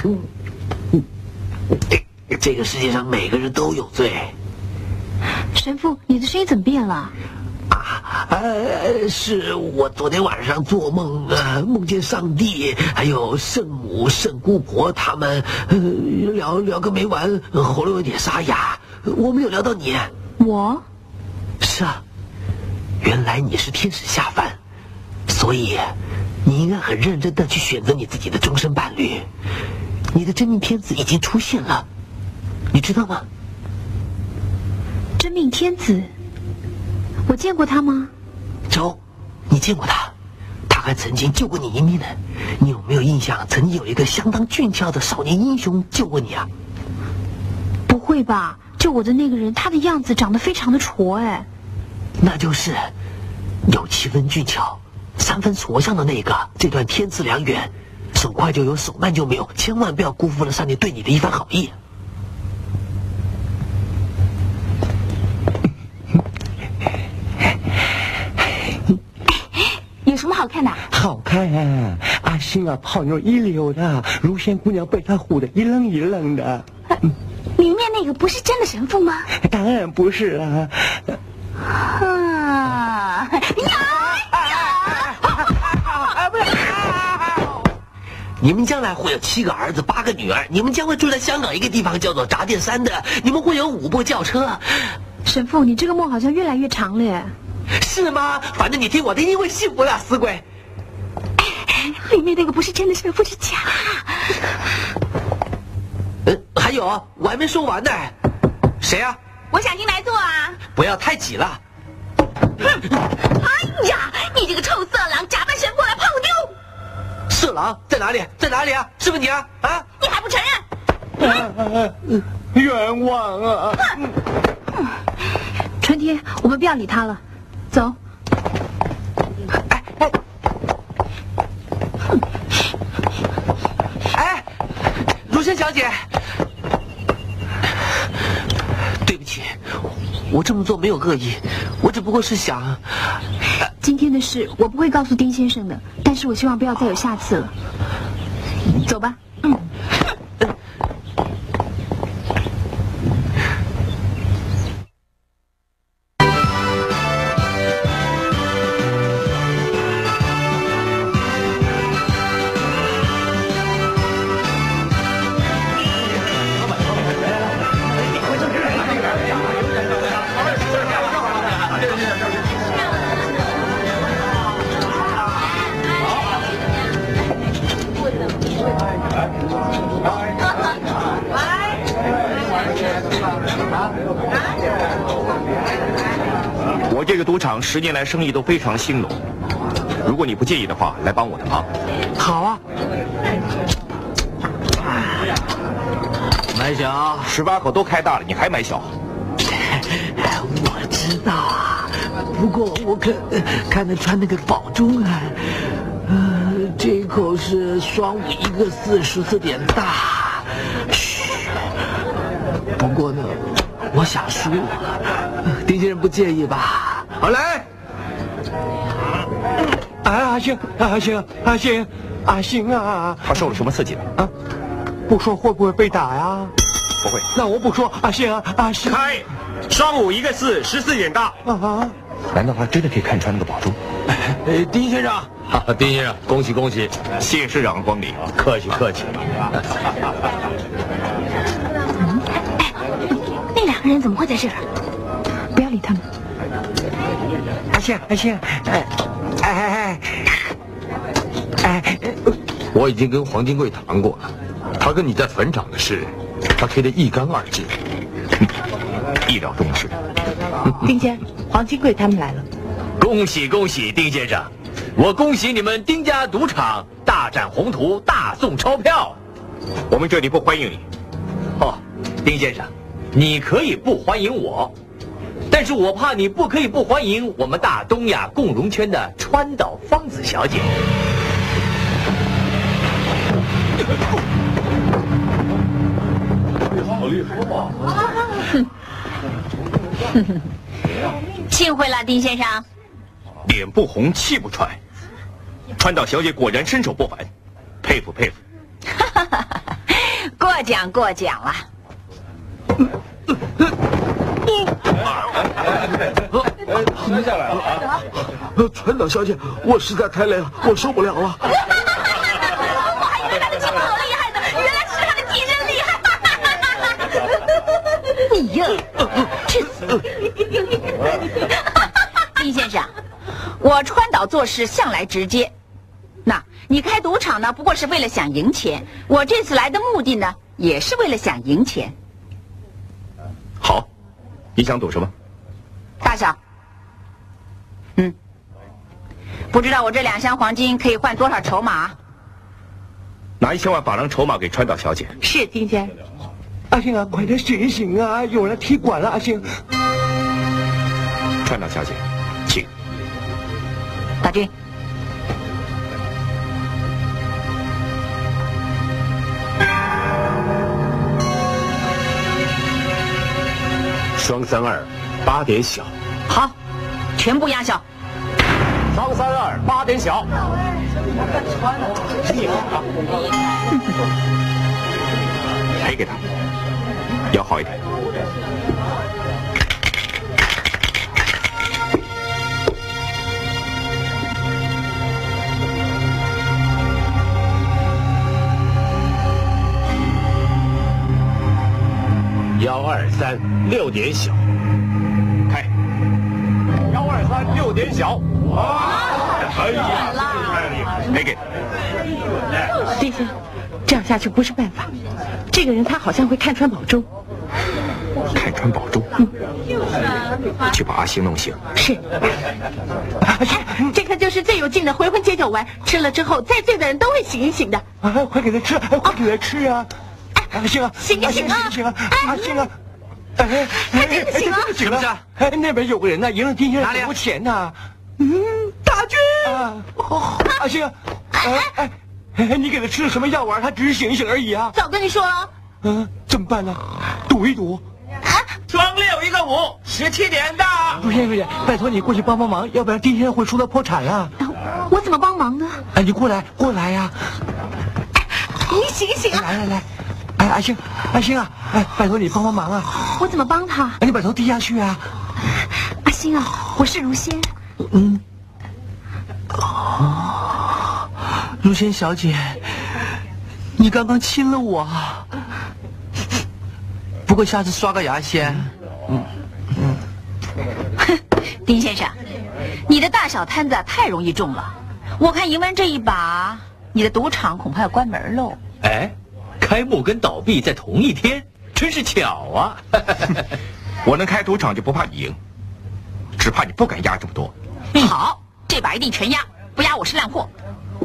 这个世界上每个人都有罪。 神父，你的声音怎么变了？ 啊， 呃，是我昨天晚上做梦，呃，梦见上帝，还有圣母、圣姑婆他们，呃，聊聊个没完，喉咙有点沙哑。我没有聊到你。 我？ 是啊，原来你是天使下凡，所以你应该很认真的去选择你自己的终身伴侣。你的真命天子已经出现了，你知道吗？ 真命天子？我见过他吗？ 周，你见过他？他还曾经救过你一命呢。你有没有印象，曾经有一个相当俊俏的少年英雄救过你啊？ 不会吧？救我的那个人，他的样子长得非常的矬哎。 那就是有七分俊俏，三分矬相的那个。这段天赐良缘，手快就有，手慢就没有，千万不要辜负了上帝对你的一番好意。 有什么好看的？ 好看啊！阿星啊，泡妞一流的，如仙姑娘被他唬得一愣一愣的。 嗯、里面那个不是真的神父吗？ 当然不是啦。 啊！ 你们将来会有七个儿子，八个女儿，你们将会住在香港一个地方叫做闸店山的，你们会有五部轿车。 神父，你这个梦好像越来越长了耶。 是吗？反正你听我的，一定会幸福的，死鬼。 里面那个不是真的神父，是假的。 嗯，还有，我还没说完呢。谁啊？ 我想进来坐啊。 不要太挤了。 哼！哎呀，你这个臭色狼，假扮神父来泡妞。 色狼在哪里？在哪里啊？是不是你啊？啊！ 你还不承认？ 嗯、冤枉啊！ 嗯、春天，我们不要理他了，走。 哎哎，哎，如仙小姐，对不起，我这么做没有恶意，我只不过是想。 今天的事我不会告诉丁先生的，但是我希望不要再有下次了。走吧。嗯。 我这个赌场十年来生意都非常兴隆，如果你不介意的话，来帮我的忙。 好啊。 买小，十八口都开大了，你还买小？ 我知道啊，不过我看看得穿那个宝珠啊，呃，这一口是双五一个四，十四点大。嘘。不过呢，我想输，丁先生不介意吧？ 好来。 啊，阿星，阿星，阿星，阿星啊！ 他受了什么刺激了？ 啊，不说会不会被打呀？ 不会。 那我不说，阿星啊，阿星。 开，双五一个四，十四点大。 啊！ 难道他真的可以看穿那个宝珠？ 呃，丁先生， 哈哈，丁先生，恭喜恭喜， 谢市长光临， 客气客气。 嗯，哎，那两个人怎么会在这儿？不要理他们。 阿星，阿星，哎，哎哎哎哎， 我已经跟黄金贵谈过了，他跟你在坟场的事，他推得一干二净， 意料中事。 丁家，黄金贵他们来了。 恭喜恭喜，丁先生！我恭喜你们丁家赌场大展宏图，大送钞票。 我们这里不欢迎你。 哦，丁先生，你可以不欢迎我，但是我怕你不可以不欢迎我们大东亚共荣圈的川岛芳子小姐。 好厉害吧？ 幸会了，丁先生。 脸不红，气不喘。川岛小姐果然身手不凡，佩服佩服。 过奖过奖了。 摔下来了啊！ 川岛小姐，我实在太累了，我受不了了。 我还以为他的气功好厉害呢，原来是他的体质厉害。你呀，去死！丁先生，我川岛做事向来直接。那你开赌场呢，不过是为了想赢钱；我这次来的目的呢，也是为了想赢钱。 好，你想赌什么？ 大小。嗯。不知道我这两箱黄金可以换多少筹码？ 拿一千万法郎筹码给川岛小姐。 是丁先生。 阿星啊，快点醒醒啊！有人踢馆了，阿星。 川岛小姐，请。 大军。 双三二，八点小。 好，全部压小。 双三二，八点小。 赔给他，要好一点。 幺二三，六点小。 开。 幺二三，六点小。 哎呀，赔给他。 丁先生，这样下去不是办法。这个人他好像会看穿宝珠。 看穿宝珠？嗯。去把阿星弄醒。 是。这可就是最有劲的回魂解酒丸，吃了之后再醉的人都会醒一醒的。 啊，快给他吃，快给他吃啊！阿星啊， 醒一醒啊！ 醒啊！阿星啊！哎， 快点醒啊！ 醒了！哎，那边有个人呢，赢了丁先生很多钱呢。嗯，大军啊！阿星，哎哎哎，你给他吃了什么药丸？他只是醒一醒而已啊！ 早跟你说了。 嗯，怎么办呢？赌一赌。 双六一个五，十七点到。 陆先生，拜托你过去帮帮忙，要不然丁先生会输到破产啊！ 我怎么帮忙呢？ 哎，你过来，过来呀！ 你醒醒啊！ 来来来。哎，阿星，阿星啊，哎，拜托你帮帮忙啊！ 我怎么帮他？ 哎，你把头低下去啊！ 阿星啊，我是如仙。 嗯。哦，如仙小姐，你刚刚亲了我。不过下次刷个牙先。嗯嗯。哼，丁先生，你的大小摊子太容易中了。我看赢完这一把，你的赌场恐怕要关门喽。 哎。开幕跟倒闭在同一天，真是巧啊！ 我能开赌场就不怕你赢，只怕你不敢压这么多。 好，这把一定全压，不压我是烂货。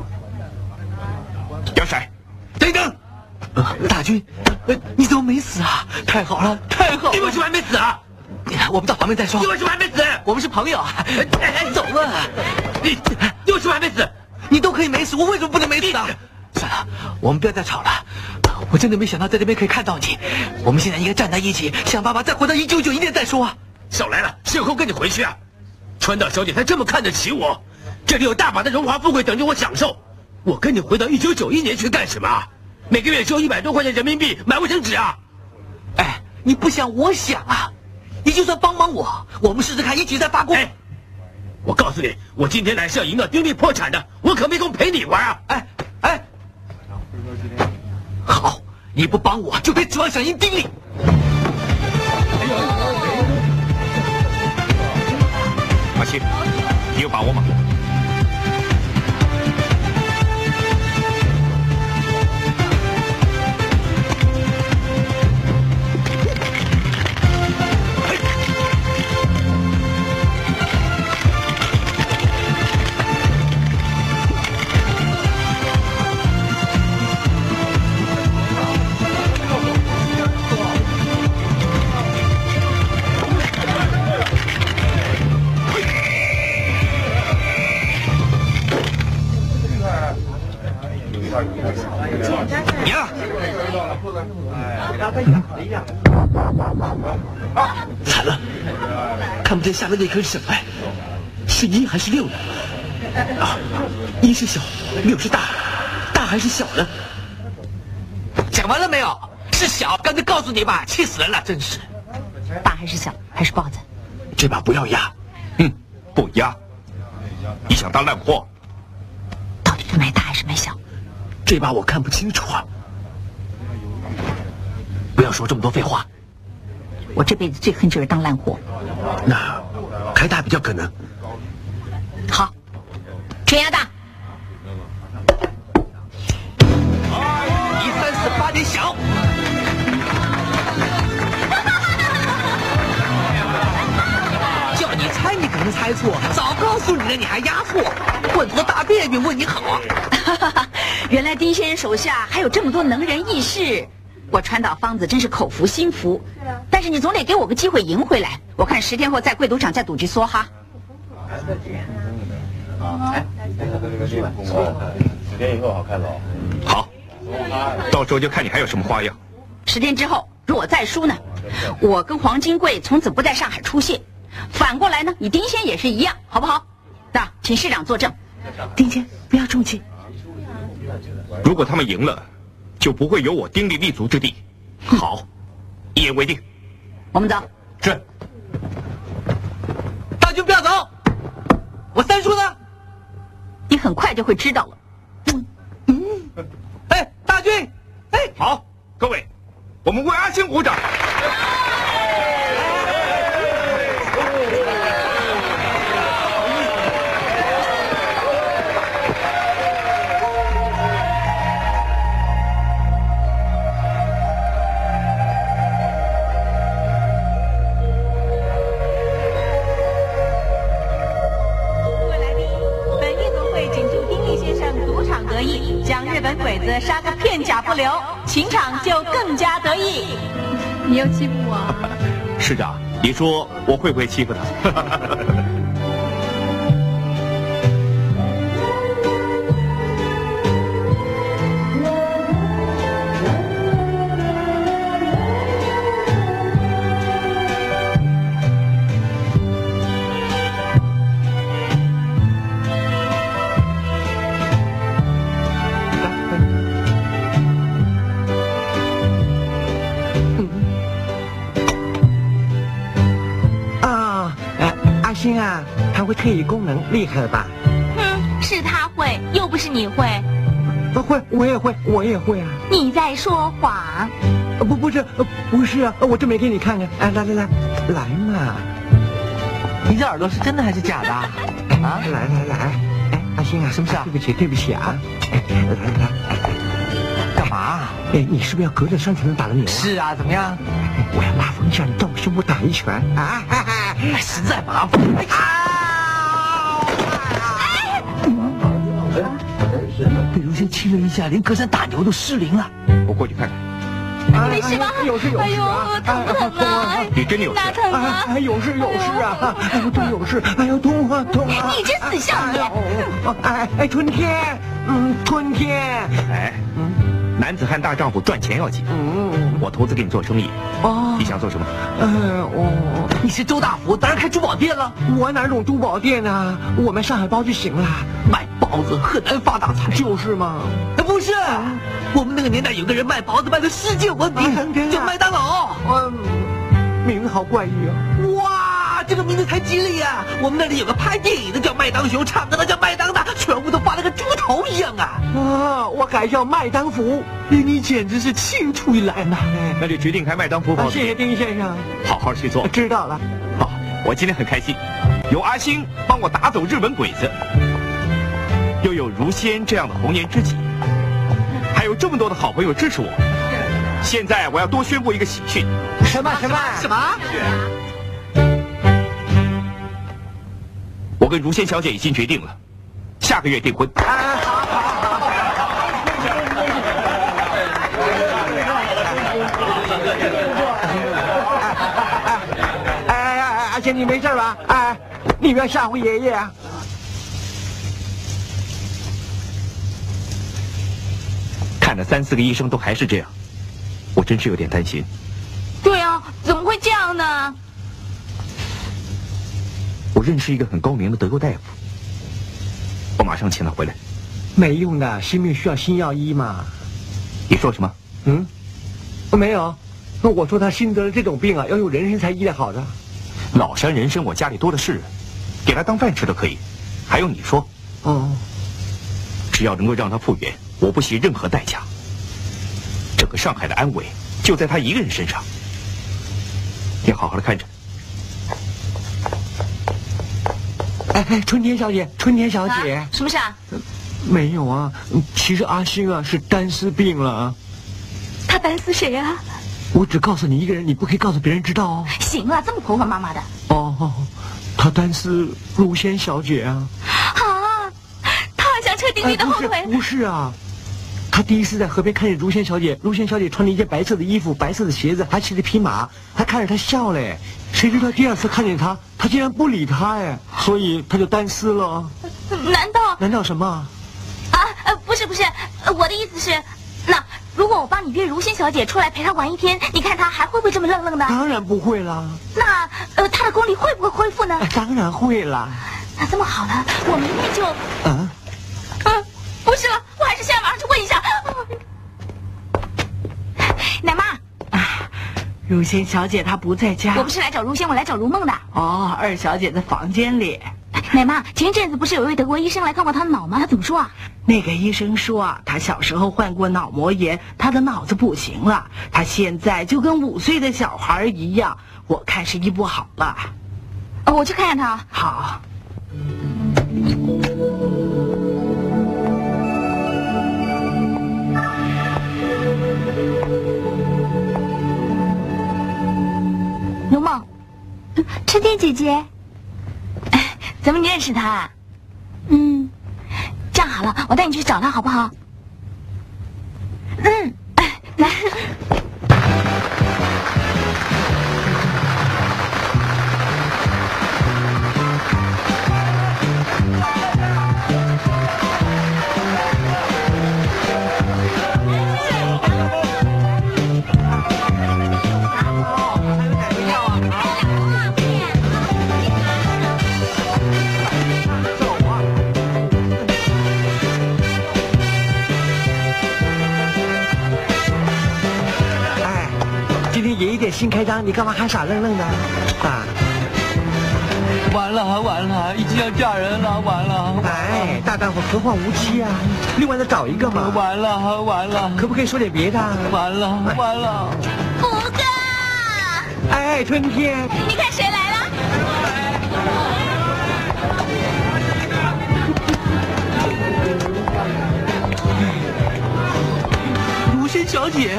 摇骰， 等等，呃、大军，呃，你怎么没死啊？太好了，太好了！ 你为什么还没死啊？ 我们到旁边再说。 你为什么还没死？ 我们是朋友。哎哎，走了。 你你为什么还没死？ 你都可以没死，我为什么不能没死啊？算了，我们不要再吵了。我真的没想到在这边可以看到你。我们现在应该站在一起，想办法再回到一九九一年再说啊！ 少来了，是有空跟你回去啊！川岛小姐她这么看得起我，这里有大把的荣华富贵等着我享受。我跟你回到一九九一年去干什么？每个月收一百多块钱人民币买卫生纸啊！ 哎，你不想我想啊！你就算帮帮我，我们试试看一起再发功。 哎，我告诉你，我今天来是要赢到丁力破产的，我可没空陪你玩啊！ 哎哎。好，你不帮我就别指望想赢丁力。 阿星，你有把握吗？ 赢了！惨了，看不见下面那颗是什么？是一还是六呢？啊，一是小，六是大，大还是小呢？讲完了没有？是小，干脆告诉你吧，气死人了，真是。 大还是小还是豹子？ 这把不要压。 嗯， 不压。你想当烂货？ 到底是买大还是买小？ 这把我看不清楚啊！不要说这么多废话。 我这辈子最恨就是当烂货。 那开大比较可能。 好，全压大。 一三四八点小。叫你猜你可能猜错，早告诉你了你还压错，混出个大便便问你好啊！ 原来丁先生手下还有这么多能人异士。我传导方子真是口服心服，但是你总得给我个机会赢回来。我看十天后在贵赌场在赌局梭哈。 十天以后好看了。好，到时候就看你还有什么花样。 十天之后，如果再输呢，我跟黄金贵从此不在上海出现。反过来呢，你丁先也是一样，好不好？那请市长作证。 丁先不要中气。 如果他们赢了，就不会有我丁力立足之地。好，一言为定。 我们走。 是。 大军不要走，我三叔呢？ 你很快就会知道了。 嗯嗯。哎，大军，哎， 好，各位，我们为阿星鼓掌。 鬼子杀个片甲不留，情场就更加得意。 你又欺负我？ 市长，你说我会不会欺负他？ 星啊，他会特异功能，厉害了吧？ 嗯，是他会，又不是你会。 不会，我也会，我也会啊。 你在说谎？ 不，不是，不是啊，我真没给你看看。哎，来来来，来嘛！ 你这耳朵是真的还是假的啊？ 啊，来来来，哎，阿星啊， 什么事啊？ 对不起，对不起啊！哎，来来， 干嘛？ 哎，你是不是要隔着山才能打得牛啊？ 是啊，怎么样？ 我要麻烦一下你到我胸部打一拳啊！ 实在麻烦！啊！被如仙亲了一下，连隔山打牛都失灵了。 我过去看看。没事吗？ 有事有事。 哎呦，疼不疼啊？ 你真有事？ 哪疼啊？ 哎，有事有事啊！哎呦，真有事！哎呦，痛啊痛啊！ 你这死相脸！ 哎哎，春天，嗯，春天， 哎，嗯，男子汉大丈夫赚钱要紧。嗯，我投资给你做生意。哦，你想做什么？ 呃，我你是周大福，当然开珠宝店了。 我哪种珠宝店啊？我卖上海包就行了。 卖包子很难发大财， 就是嘛。 不是，我们那个年代有个人卖包子卖的世界闻名，叫麦当劳。 嗯，名字好怪异啊！ 哇，这个名字才吉利呀！我们那里有个拍电影的叫麦当雄，唱歌的叫麦当大，全部都发了个猪头一样啊！ 啊，我改叫麦当福， 你简直是青出于蓝呐！ 那就决定开麦当福包子。 谢谢丁先生， 好好去做。 知道了。 好，我今天很开心，有阿星帮我打走日本鬼子，又有如仙这样的红颜知己，还有这么多的好朋友支持我。现在我要多宣布一个喜讯。 什么什么什么？ 我跟如仙小姐已经决定了，下个月订婚。 啊，好好好。哎哎哎，阿仙，你没事吧？哎，你不要吓唬爷爷啊！ 看了三四个医生都还是这样，我真是有点担心。 对啊，怎么会这样呢？ 我认识一个很高明的德国大夫，我马上请他回来。 没用的，新病需要新药医嘛。 你说什么？ 嗯，没有。我说他新得了这种病啊，要用人参才医得好的。 老山人参我家里多的是， 给他当饭吃都可以。还用你说？ 哦， 只要能够让他复原，我不惜任何代价。整个上海的安危就在他一个人身上。你好好的看着。 哎哎，春天小姐，春天小姐， 啊、什么事啊？ 没有啊，其实阿星啊是单丝病了。 他单丝谁啊？ 我只告诉你一个人，你不可以告诉别人知道哦。 行了，这么婆婆妈妈的。 哦，他单丝如仙小姐啊。 啊，他好像车顶你的后腿、 哎。不是，不是啊，他第一次在河边看见如仙小姐，如仙小姐穿了一件白色的衣服，白色的鞋子，还骑着匹马，还看着他笑嘞。谁知道第二次看见他，他竟然不理他哎，所以他就单丝了。 难道？ 难道什么？ 啊，呃，不是不是，我的意思是，那如果我帮你约如仙小姐出来陪她玩一天，你看她还会不会这么愣愣的？ 当然不会啦。 那呃，她的功力会不会恢复呢？ 哎、当然会啦。 那这么好了，我明天就…… 嗯， 嗯，不是了，我还是现在马上去问一下。奶妈。 如仙小姐她不在家， 我不是来找如仙，我来找如梦的。 哦，二小姐的房间里。 奶妈，前一阵子不是有一位德国医生来看过她的脑吗？他怎么说啊？ 那个医生说啊，他小时候患过脑膜炎，他的脑子不行了，他现在就跟五岁的小孩一样。我看是医不好了。 哦，我去看看他。 好。 如梦， 春天姐姐， 怎么你认识他啊？嗯，这样好了，我带你去找他好不好？嗯，来。 演一点新开张，你干嘛还傻愣愣的？啊！ 完了完了，已经要嫁人了，完了！ 哎，大丈夫何患无妻啊？另外再找一个嘛！ 完了完了， 可不可以说点别的？ 完了完了！ 福哥！ 哎，春天， 你看谁来了？ 如仙小姐。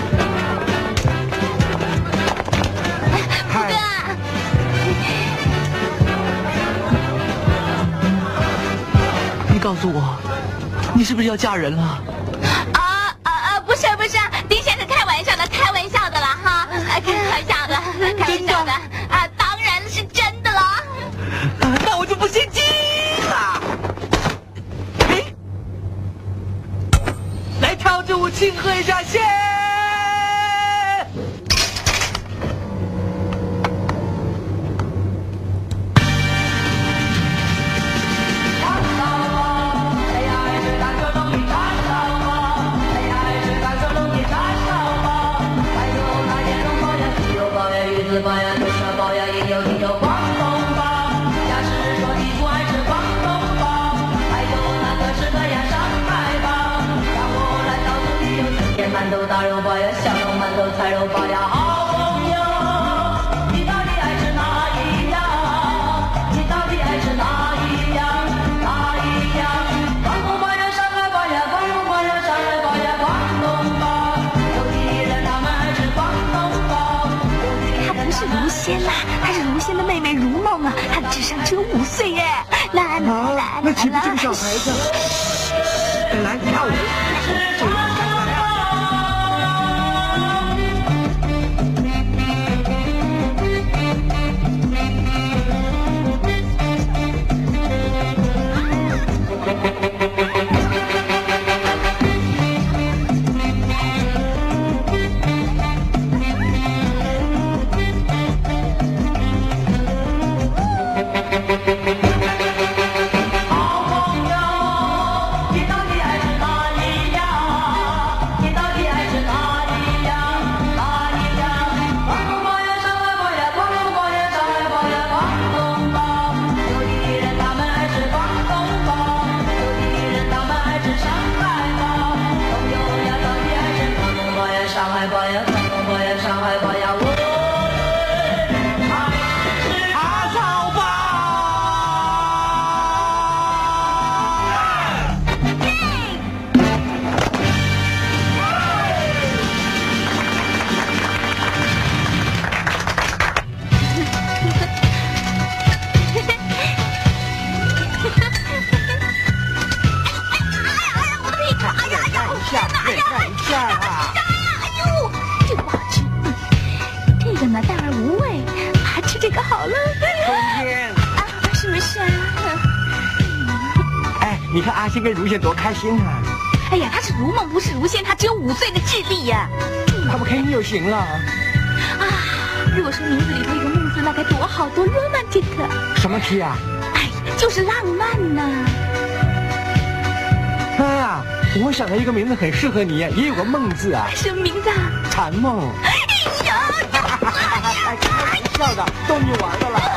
告诉我，你是不是要嫁人了？ 啊啊啊！不是不是，丁先生开玩笑的，开玩笑的了哈，开玩笑的，开玩笑的啊，当然是真的了。 啊、那我就不信鸡了。哎，来跳支舞庆贺一下先。 馒头大肉包呀，香肉馒头菜肉包呀，好朋友，你到底爱吃哪一样？你到底爱吃哪一样？哪一样？广东包呀，上海包呀，广东包呀，上海包呀，广东包。有的人他们爱吃广东包。 她不是如仙啦，她是如仙的妹妹如梦啊，她的智商只有五岁耶！来来来来， 那岂不是个小孩子？来跳舞。 好朋友，你到底爱吃哪一样？ 你看阿星跟如仙多开心啊！ 哎呀，他是如梦不是如仙，他只有五岁的智力呀、 他不开心就行了。 啊，如果说名字里头有个梦字，那该多好，多 romantic。 什么题啊？ 哎，就是浪漫呢、 哎呀，我想到一个名字很适合你，也有个梦字啊。 什么名字啊？ 残梦。 哎呀， 哎，开玩笑的，逗你玩的啦。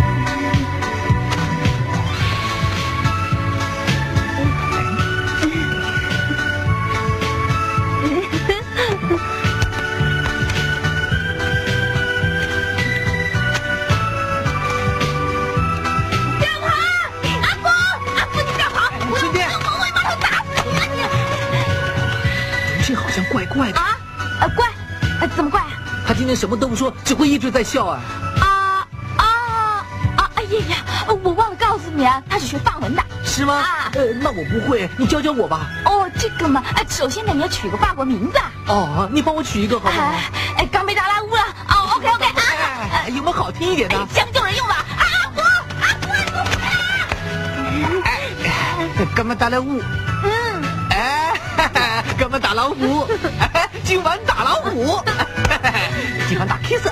怪怪的啊，呃，怪，呃，怎么怪啊？ 他今天什么都不说，只会一直在笑啊！ 啊啊啊！哎呀呀，我忘了告诉你啊，他是学法文的。 是吗？啊，呃，那我不会，你教教我吧。 哦，这个嘛，哎，首先呢，你要取个法国名字啊。 哦，你帮我取一个好不好？ 哎，冈贝达拉乌了。哦 ，OK OK 啊。 哎，有没有好听一点的？ 将就人用的。啊，我啊我。哎，冈贝达拉乌。 嗯。 哎。哥们打老虎，今晚打老虎，今晚打 kiss。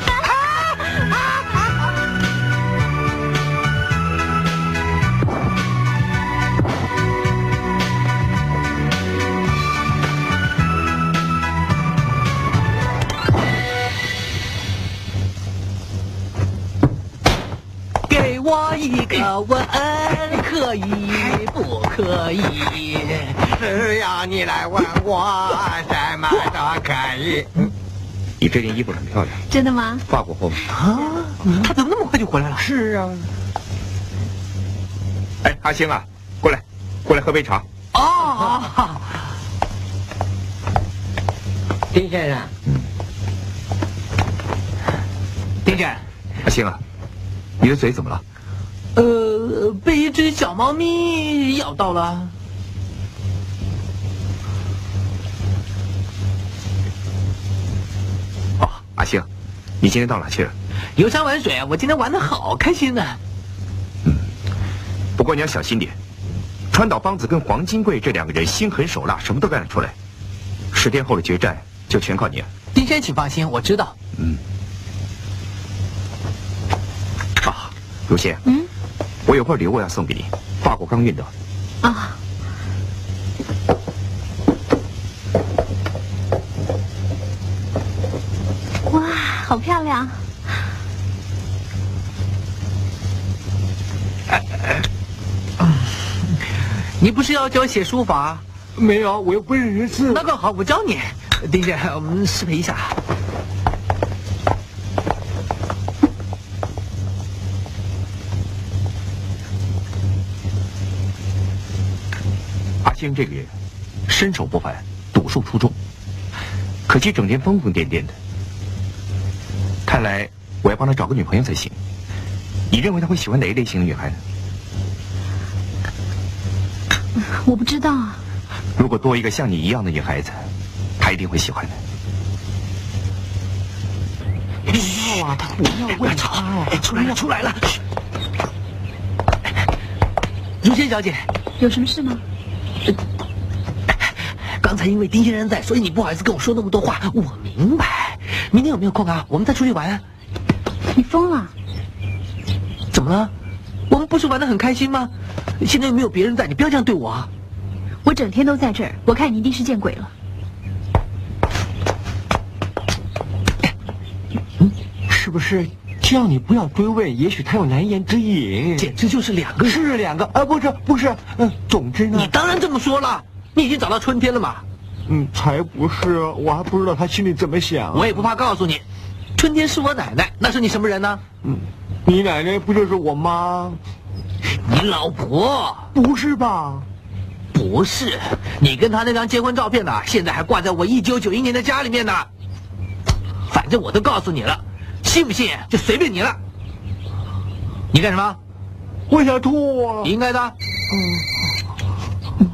给我一个吻，可以不可以？ 只要你来问我，什么都可以。 你这件衣服很漂亮。 真的吗？ 法国货啊！他怎么那么快就回来了？ 是啊。 哎，阿星啊，过来，过来喝杯茶。 哦。 丁先生。 嗯。 丁先生。 阿星啊，你的嘴怎么了？ 呃，被一只小猫咪咬到了。 哦，阿星，你今天到哪去了？ 游山玩水，我今天玩得好开心呢。 嗯，不过你要小心点，川岛芳子跟黄金贵这两个人心狠手辣，什么都干得出来。十天后的决战就全靠你了。 丁先生，请放心，我知道。 嗯。啊，如仙。 嗯。 我有份礼物要送给你，法国刚运的。 啊。哇，好漂亮！ 你不是要教写书法？ 没有，我又不认识字。 那个好，我教你。丁姐，我们失陪一下。 阿星这个人身手不凡，赌术出众，可惜整天疯疯癫癫的。看来我要帮他找个女朋友才行。你认为他会喜欢哪一类型的女孩呢？ 我不知道啊。 如果多一个像你一样的女孩子，他一定会喜欢的。 不要啊，他不要问他啊！ 哎，出来了，出来了！如仙小姐， 有什么事吗？ 刚才因为丁先生在，所以你不好意思跟我说那么多话。我明白。明天有没有空啊？我们再出去玩。 你疯了？ 怎么了？我们不是玩得很开心吗？现在又没有别人在，你不要这样对我啊！ 我整天都在这儿，我看你一定是见鬼了。 嗯，是不是叫你不要追问？也许他有难言之隐。 简直就是两个是两个啊，不是不是，嗯，总之呢， 你当然这么说了。你已经找到春天了嘛？ 嗯，才不是，我还不知道他心里怎么想。 我也不怕告诉你，春天是我奶奶，那是你什么人呢？ 嗯，你奶奶不就是我妈？ 你老婆？ 不是吧？ 不是，你跟她那张结婚照片呢，现在还挂在我一九九一年的家里面呢。反正我都告诉你了，信不信就随便你了。你干什么？ 我想吐啊！ 应该的。嗯。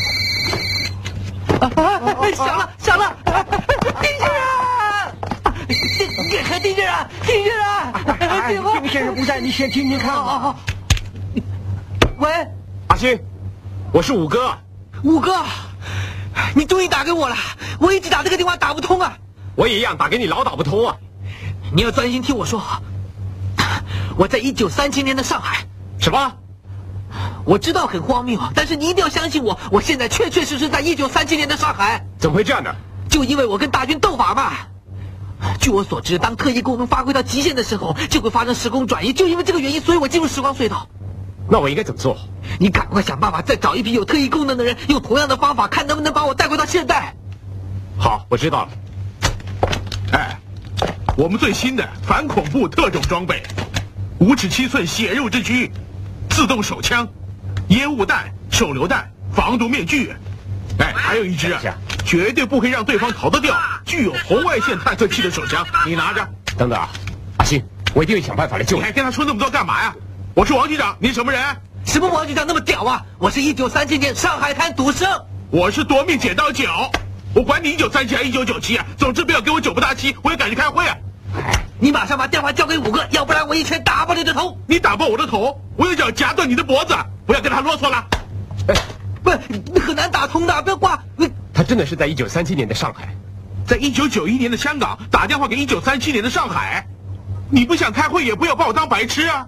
啊！响了，响了！丁先生，丁丁先生，丁先生，电话。 丁先生不在，你先听听看。 好好好。喂， 阿星， 我是五哥。 五哥，你终于打给我了，我一直打这个电话打不通啊。 我也一样，打给你老打不通啊。 你要专心听我说，我在一九三七年的上海。 什么？ 我知道很荒谬，但是你一定要相信我，我现在确确实实在一九三七年的上海。 怎么会这样呢？ 就因为我跟大军斗法嘛。据我所知，当特异功能发挥到极限的时候，就会发生时空转移。就因为这个原因，所以我进入时光隧道。 那我应该怎么做？ 你赶快想办法，再找一批有特异功能的人，用同样的方法，看能不能把我带回到现代。 好，我知道了。 哎，我们最新的反恐怖特种装备，五尺七寸血肉之躯，自动手枪、烟雾弹、手榴弹、防毒面具。哎，还有一支啊，绝对不会让对方逃得掉，具有红外线探测器的手枪，你拿着。 等等啊，阿星，我一定会想办法来救你。 你还跟他说那么多干嘛呀？我是王局长，你是什么人？ 什么王局长那么屌啊？我是一九三七年上海滩赌圣。 我是夺命剪刀九，我管你一九三七还是一九九七啊，总之不要给我九不搭七，我要赶去开会啊。 你马上把电话交给五哥，要不然我一拳打爆你的头。 你打爆我的头，我有脚夹断你的脖子，不要跟他啰嗦了。 哎， 不，很难打通的，不要挂。 他真的是在一九三七年的上海， 在一九九一年的香港打电话给一九三七年的上海，你不想开会也不要把我当白痴啊。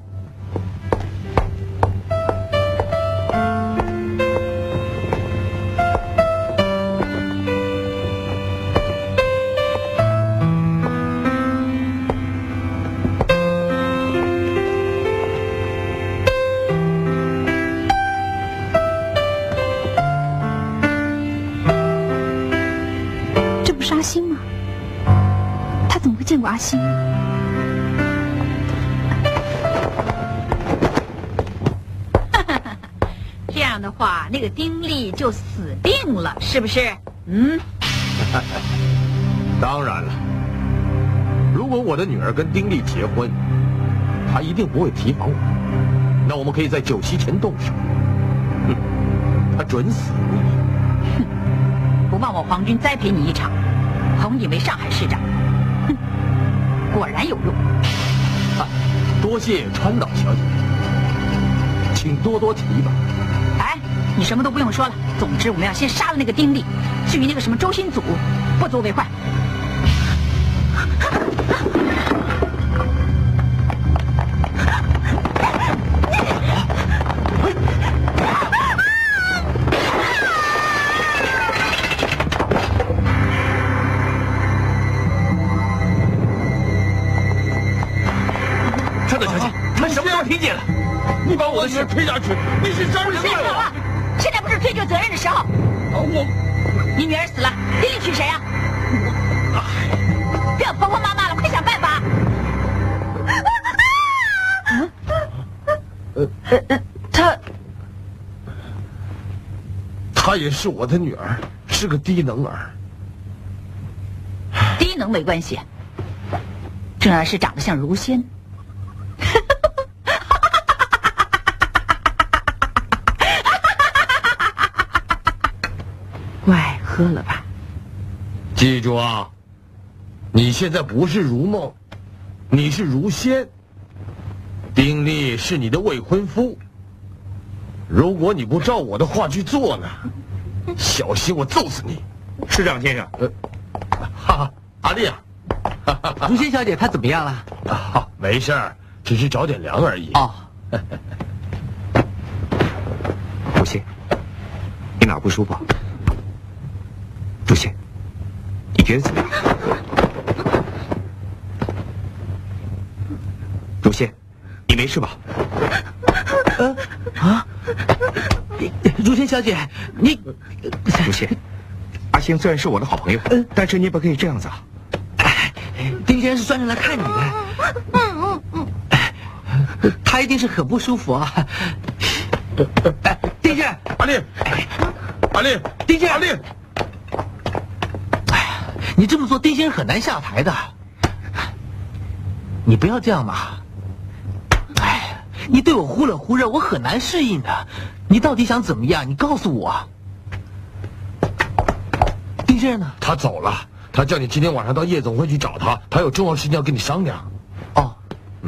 阿星吗？他怎么会见过阿星呢？ 这样的话，那个丁力就死定了，是不是？嗯。 当然了，如果我的女儿跟丁力结婚，她一定不会提防我。那我们可以在酒席前动手。哼，她准死无疑。 哼，不望我皇军栽培你一场。红你为上海市长，哼，果然有用。 啊，多谢川岛小姐，请多多提吧。 哎，你什么都不用说了。总之，我们要先杀了那个丁力。至于那个什么周新祖，不足为患。 听见了，你把我的血推下去，你是杀人犯了！现在不是追究责任的时候。 我， 你女儿死了，丁力娶谁啊？不要婆婆妈妈了，快想办法！ 呃呃，她，她也是我的女儿，是个低能儿。 低能没关系，重要是长得像如仙。 乖，喝了吧。 记住啊，你现在不是如梦，你是如仙。丁力是你的未婚夫。如果你不照我的话去做呢，小心我揍死你。 市长先生， 呃，哈哈，阿丽啊， 如仙小姐她怎么样了？ 啊，没事儿，只是着点凉而已。 哦， 如仙，你哪不舒服？如仙，你觉得怎么样？如仙，你没事吧？ 呃啊，如仙小姐，你如仙，阿星虽然是我的好朋友，但是你不可以这样子啊！ 丁先生是专程来看你的，嗯嗯嗯，他一定是很不舒服啊。哎，丁先生， 阿丽，阿丽， 丁先生， 阿丽。 你这么做，丁先生很难下台的。你不要这样嘛！哎，你对我忽冷忽热，我很难适应的。你到底想怎么样？你告诉我。丁先生呢？ 他走了，他叫你今天晚上到夜总会去找他，他有重要事情要跟你商量。 哦， 嗯。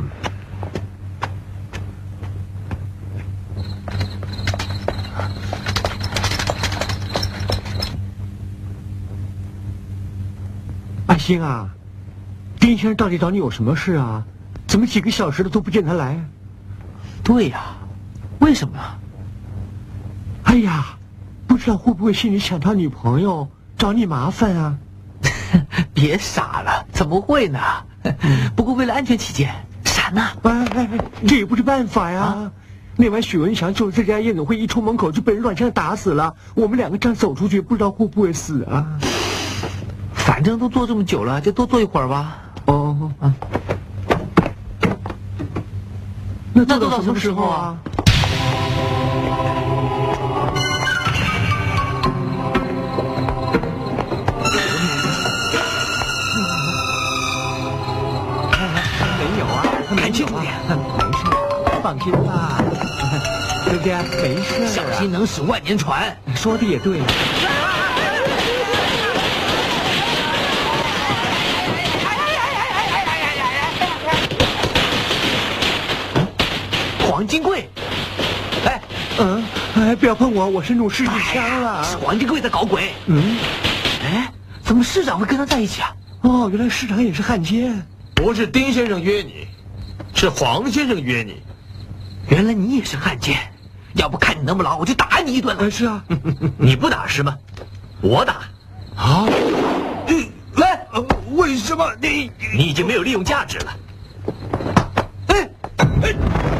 星啊，丁先生到底找你有什么事啊？怎么几个小时了都不见他来？ 对呀、啊，为什么？ 哎呀，不知道会不会心里想他女朋友找你麻烦啊？ 别傻了，怎么会呢？不过为了安全起见，闪呐！ 哎哎哎，这也不是办法呀。啊那晚许文强就是在家夜总会一出门口就被人乱枪打死了，我们两个这样走出去，不知道会不会死啊？ 反正都坐这么久了，就多坐一会儿吧。 哦，啊，那坐到什么时候啊？没有啊， 看清楚点。 没事，放心吧。对不对？没事、啊， 小心能使万年船。 说的也对。 黄金贵，哎， 嗯，哎，不要碰我，我身中狮子枪了。 是黄金贵在搞鬼。 嗯， 哎，怎么市长会跟他在一起啊？ 哦，原来市长也是汉奸。 不是丁先生约你，是黄先生约你。 原来你也是汉奸。要不看你那么老，我就打你一顿了。 呃、是啊， 你不打是吗？我打。 啊？ 来、呃，为什么你你已经没有利用价值了？ 哎哎！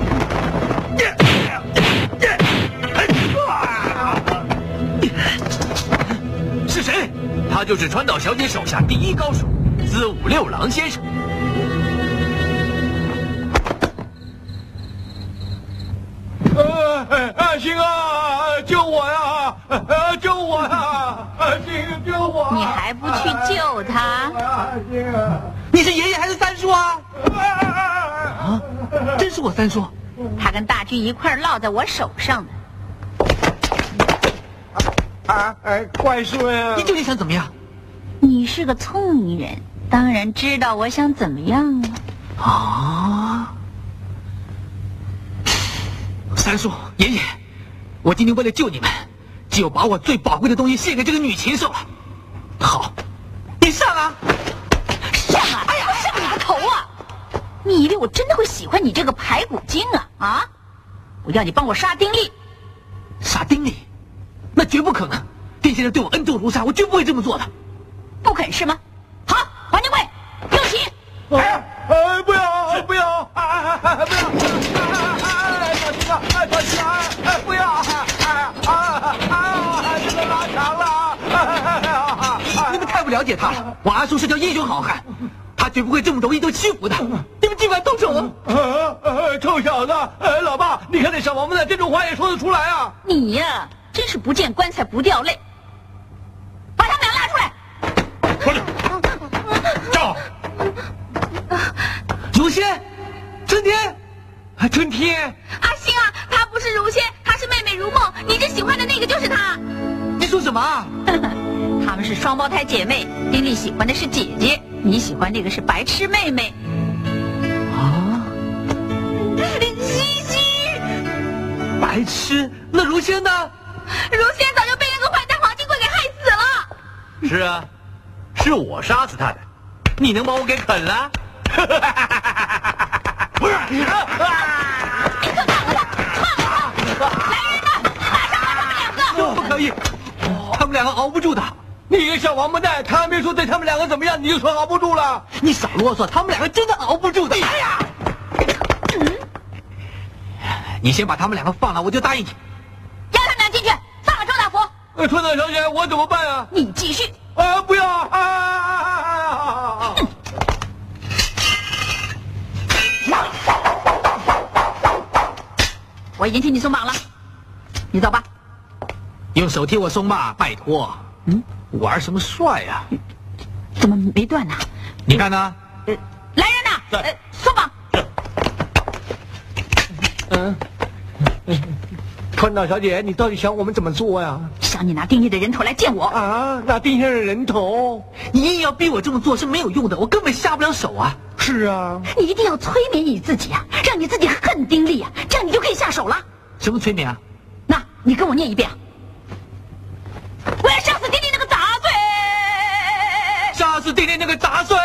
是谁？他就是川岛小姐手下第一高手子午六郎先生。 阿星啊，救我呀！救我呀！阿星，救我！ 你还不去救他？ 阿星啊！ 你是爷爷还是三叔啊？啊，真是我三叔。 他跟大军一块落在我手上的。 啊哎，怪叔呀！ 你究竟想怎么样？ 你是个聪明人，当然知道我想怎么样了。 啊！三叔，爷爷，我今天为了救你们，只有把我最宝贵的东西献给这个女禽兽了。好，你上啊！ 上啊！哎呀，上你个头啊！你以为我真的会喜欢你这个排骨精啊？啊！我要你帮我杀丁力。 杀丁力？那绝不可能！丁先生对我恩重如山，我绝不会这么做的。 不肯是吗？好，黄金贵，给我起！ 哎哎，不要不要！哎哎哎，不要！哎，小心啊！哎，小心啊！哎，不要！哎哎哎，这个拉长了！哎， 你们太不了解他了。我阿叔是条英雄好汉，他绝不会这么容易就屈服的。你们竟敢动手！ 呃呃，臭小子！呃，老爸，你看那小王八蛋这种话也说得出来啊！ 你呀，真是不见棺材不掉泪。把他们俩拉出来！ 快点，站好！ 如仙，春天， 啊，春天， 阿星啊，她不是如仙，她是妹妹如梦，你这喜欢的那个就是她。 你说什么啊？ 她们是双胞胎姐妹，丁力喜欢的是姐姐，你喜欢那个是白痴妹妹。 啊？ 西西， 白痴？那如仙呢？ 如仙早就被那个坏蛋黄金贵给害死了。 是啊，是我杀死他的，你能把我给啃了？不是！ 你可看看他，看看他！来人呐，马上把他们两个！ 不可以，他们两个熬不住的。 你个小王八蛋，他还没说对他们两个怎么样，你就说熬不住了？ 你少啰嗦，他们两个真的熬不住的。哎呀！你先把他们两个放了，我就答应你。 押他们俩进去，放了周大福。 呃，川岛小姐，我怎么办啊？ 你继续。 啊，不要！啊啊！ 我已经替你松绑了，你走吧。 用手替我松吧，拜托。嗯，玩什么帅呀、啊？ 怎么没断呢？ 你看呢？ 呃，来人呐！呃，松绑。 嗯。川岛小姐，你到底想我们怎么做呀？ 想你拿丁力的人头来见我啊！拿丁先生的人头？ 你硬要逼我这么做是没有用的，我根本下不了手啊！ 是啊， 你一定要催眠你自己啊，让你自己恨丁力啊，这样你就可以下手了。 什么催眠啊？ 那你跟我念一遍。我要杀死丁力那个杂碎！ 杀死就是丁丁那个杂碎！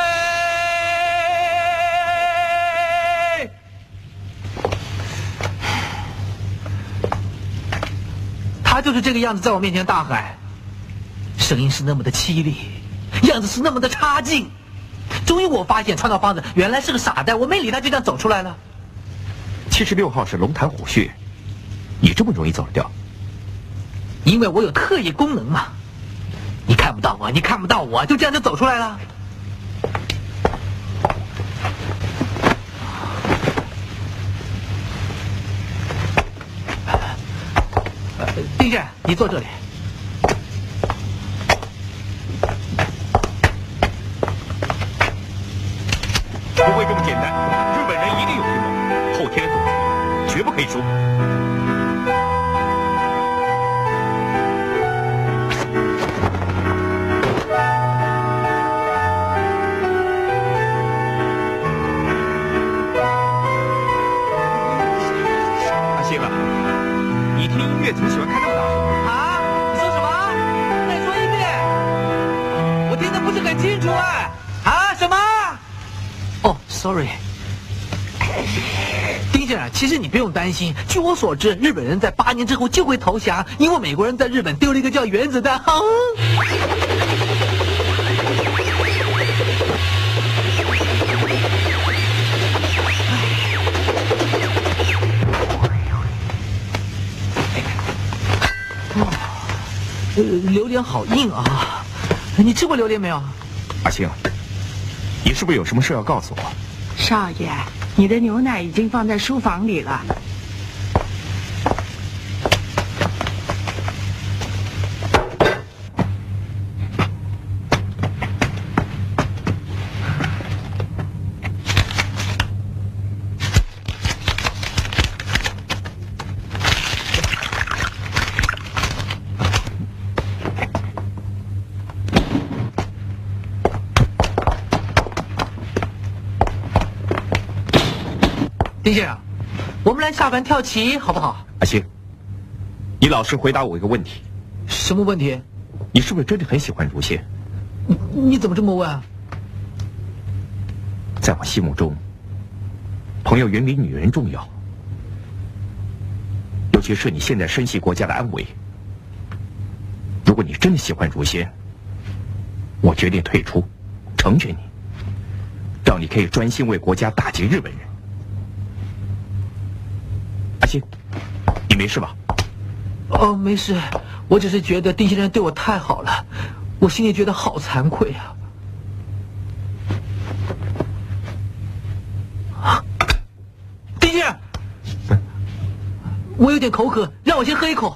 他就是这个样子，在我面前大喊，声音是那么的凄厉，样子是那么的差劲。终于我发现川岛芳子原来是个傻蛋，我没理他，就这样走出来了。 七十六号是龙潭虎穴，你这么容易走得掉？ 因为我有特异功能嘛。你看不到我，你看不到我，就这样就走出来了。丁先生，你坐这里。 不会这么简单，日本人一定有阴谋，后天的赌局绝不可以输。阿星啊，你听音乐怎么喜欢开那么大声？ 啊？你说什么？再说一遍，我听得不是很清楚啊！啊？什么？哦 ，sorry。丁先生，其实你不用担心。据我所知，日本人在八年之后就会投降，因为美国人在日本丢了一个叫原子弹。啊呃，榴莲好硬啊！你吃过榴莲没有？ 阿星，你是不是有什么事要告诉我？ 少爷，你的牛奶已经放在书房里了。 丁先生，我们来下盘跳棋好不好？ 阿星，你老实回答我一个问题。 什么问题？ 你是不是真的很喜欢如仙？ 你你怎么这么问啊？ 在我心目中，朋友远比女人重要，尤其是你现在深系国家的安危。如果你真的喜欢如仙，我决定退出，成全你，让你可以专心为国家打击日本人。阿星，你没事吧？ 哦，没事，我只是觉得丁先生对我太好了，我心里觉得好惭愧啊！啊，丁先生，我有点口渴，让我先喝一口。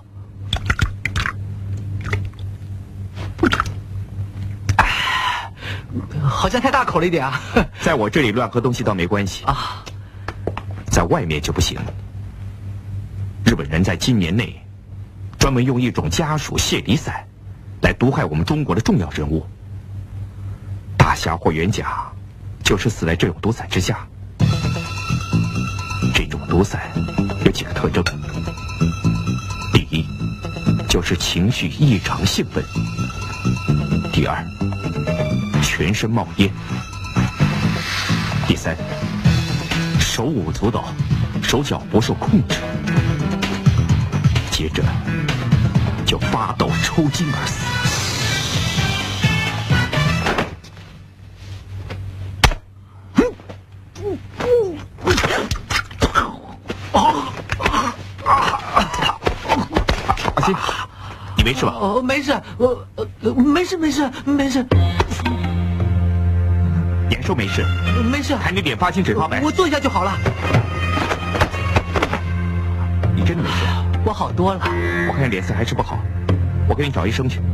哎，好像太大口了一点啊！ 在我这里乱喝东西倒没关系啊， 在外面就不行。日本人在今年内专门用一种家属泄离散来毒害我们中国的重要人物。大侠或元甲就是死在这种毒散之下。这种毒散有几个特征：第一，就是情绪异常兴奋；第二，全身冒烟；第三，手舞足蹈，手脚不受控制。接着就发抖抽筋而死。阿星，你没事吧？ 哦，没事，我呃没事没事没事。 你还说没事？ 没事。 看你脸发青嘴发白。 我坐一下就好了。 你真的没事？ 我好多了。 我看脸色还是不好，我给你找医生去。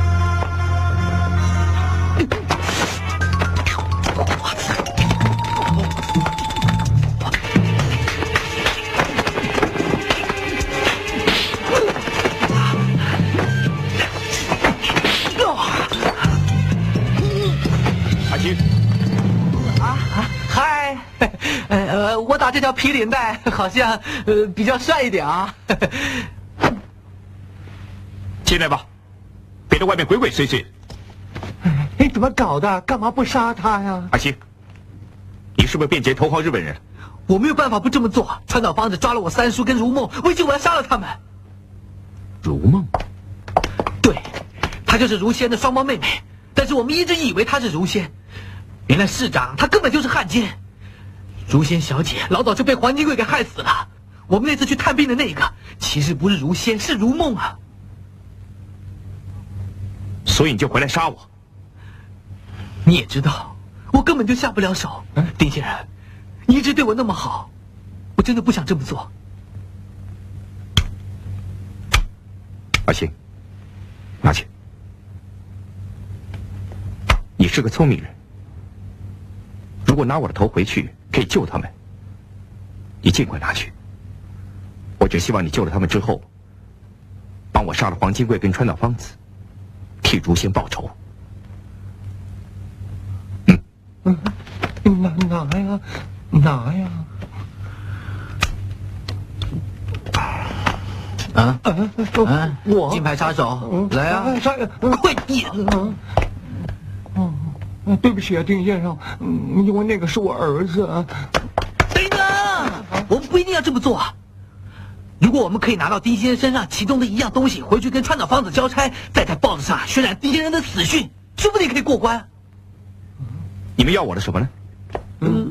阿星。 啊啊，嗨，呃，我打这条皮领带好像呃比较帅一点啊。 进来吧，别在外面鬼鬼祟祟。 你怎么搞的？干嘛不杀他呀？ 阿星，你是不是变节投靠日本人？ 我没有办法不这么做。川岛芳子抓了我三叔跟如梦，威胁我要杀了他们。 如梦？ 对，她就是如仙的双胞妹妹，但是我们一直以为她是如仙，原来市长他根本就是汉奸。如仙小姐老早就被黄金贵给害死了。我们那次去探病的那个，其实不是如仙，是如梦啊。 所以你就回来杀我？ 你也知道，我根本就下不了手。丁先生，你一直对我那么好，我真的不想这么做。 阿星，拿去。你是个聪明人，如果拿我的头回去可以救他们，你尽管拿去。我只希望你救了他们之后，帮我杀了黄金贵跟川岛芳子，替如仙报仇。 嗯嗯，拿拿呀，拿呀。 啊啊！我金牌杀手，来啊！快点！ 嗯，对不起啊，丁先生，嗯，因为那个是我儿子。 等等，我们不一定要这么做。如果我们可以拿到丁先生身上其中的一样东西，回去跟川岛芳子交差，再在报纸上渲染丁先生的死讯，说不定可以过关。 你们要我的什么呢？ 嗯。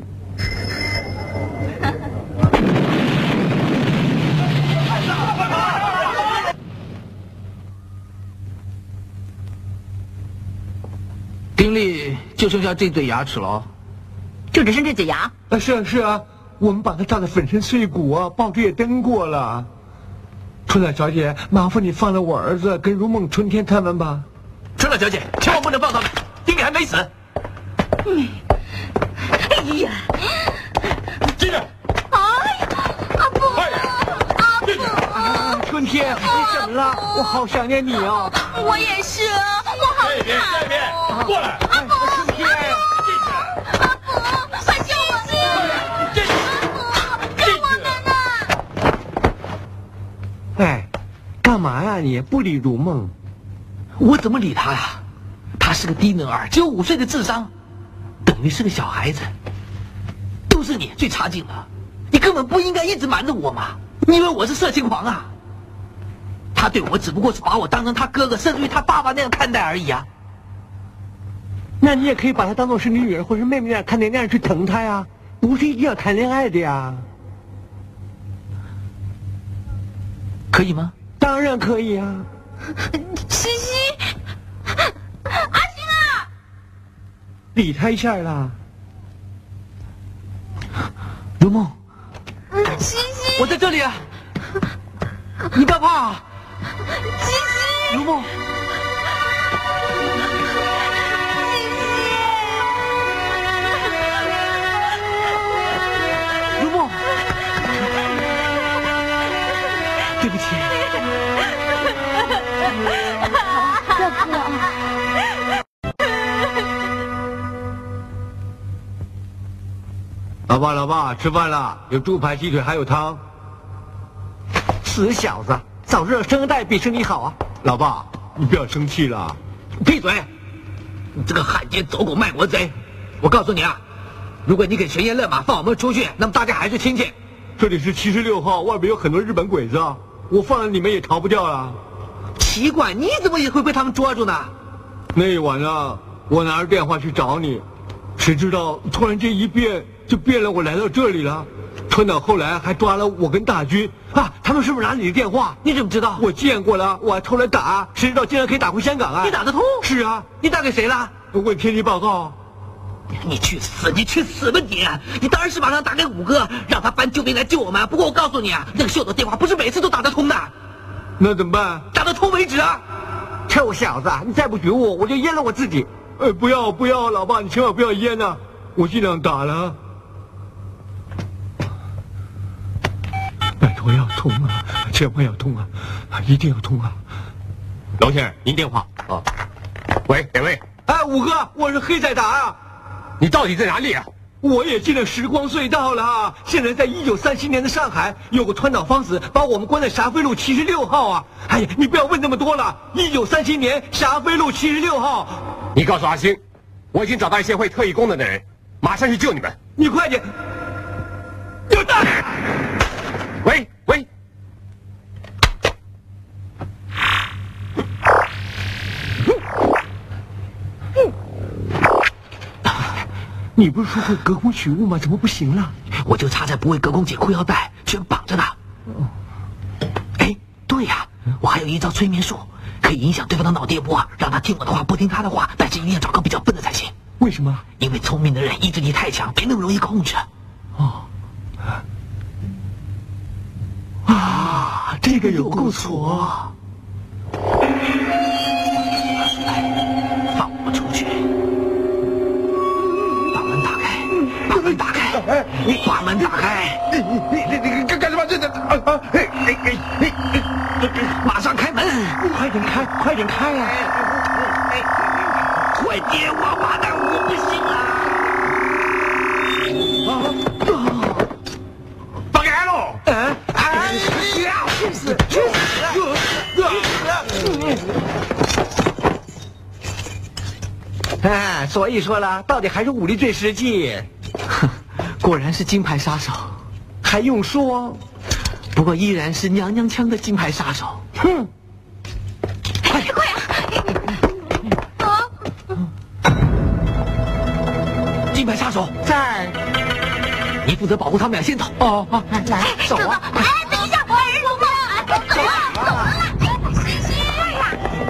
丁力就剩下这对牙齿了， 就只剩这嘴牙。 啊，是啊是啊，我们把它炸得粉身碎骨啊，报纸也登过了。春兰小姐，麻烦你放了我儿子跟如梦、春天他们吧。 春兰小姐，千万不能放他们，丁力还没死。 嗯，哎呀， 进去！ 哎呀，阿布，阿布， 春天，你怎么了？我好想念你啊！ 我也是啊，我好这边这边，过来！ 阿布， 春天， 进去！ 阿布，快救我！ 进去！ 阿布，救我们呐！ 哎，干嘛呀你？不理如梦？ 我怎么理他呀？他是个低能儿，只有五岁的智商，等于是个小孩子。都是你最差劲了，你根本不应该一直瞒着我嘛！你以为我是色情狂啊？他对我只不过是把我当成他哥哥，甚至于他爸爸那样看待而已啊。 那你也可以把他当做是你女儿或是妹妹那样看待，那样去疼他呀，不是一定要谈恋爱的呀。 可以吗？ 当然可以啊。 西西，阿星啊， 理他一下啦。 如梦， 西西， 我在这里啊，你不要怕啊。 西西， 如梦，如梦，对不起。 要哭了啊！ 老爸，老爸，吃饭了，有猪排、鸡腿，还有汤。死小子，早知道生二代比生你好啊！老爸，你不要生气了。 闭嘴！你这个汉奸、走狗、卖国贼！我告诉你啊，如果你给全烟勒马放我们出去，那么大家还是亲戚。 这里是七十六号，外面有很多日本鬼子啊，我放了你们也逃不掉了。 奇怪，你怎么也会被他们捉住呢？ 那一晚啊，我拿着电话去找你，谁知道突然间一变就变了，我来到这里了。川岛后来还抓了我跟大军啊，他们是不是拿你的电话？ 你怎么知道？ 我见过了，我还偷来打，谁知道竟然可以打回香港啊？ 你打得通？ 是啊， 你打给谁了？ 问天气报告。 你去死！你去死吧你！你当然是马上打给五哥，让他搬救兵来救我们。不过我告诉你啊，那个秀的电话不是每次都打得通的。 那怎么办？ 打得通为止啊！ 臭小子，你再不学我，我就淹了我自己。呃，不要不要，老爸，你千万不要淹呐、啊！我尽量打了。拜托要通啊，千万要通啊，一定要通啊！ 老先生，您电话啊？喂，哪位？ 哎，五哥，我是黑仔达啊！ 你到底在哪里啊？ 我也进了时光隧道了。现在在一九三七年的上海，有个川岛芳子把我们关在霞飞路七十六号啊！哎呀，你不要问那么多了。一九三七年霞飞路七十六号。 你告诉阿星，我已经找到一些会特异功能的人，马上去救你们。 你快点！有蛋！ 喂喂！ 你不是说会隔空取物吗？怎么不行了？ 我就差在不会隔空解裤腰带，全绑着呢。哎，对呀，我还有一招催眠术，可以影响对方的脑电波，让他听我的话，不听他的话。但是一定要找个比较笨的才行。 为什么？ 因为聪明的人意志力太强，没那么容易控制。 哦。啊，这个有够挫。 放我出去。把门打开，把门打开！ 你你你干干什么？这这啊啊！哎哎哎哎！马上开门！ 快点开，快点开呀！ 快点，王八蛋，我不行了！放开喽！ 嗯，哎呀！去死！去死！哎，所以说了，到底还是武力最实际。 哼，果然是金牌杀手， 还用说？ 不过依然是娘娘腔的金牌杀手。 哼！ 快快啊！ 啊！金牌杀手在， 你负责保护他们俩先走。 哦哦，来走啊！ 哎，等一下，我儿子们，走啊，走了，哎，西西呀！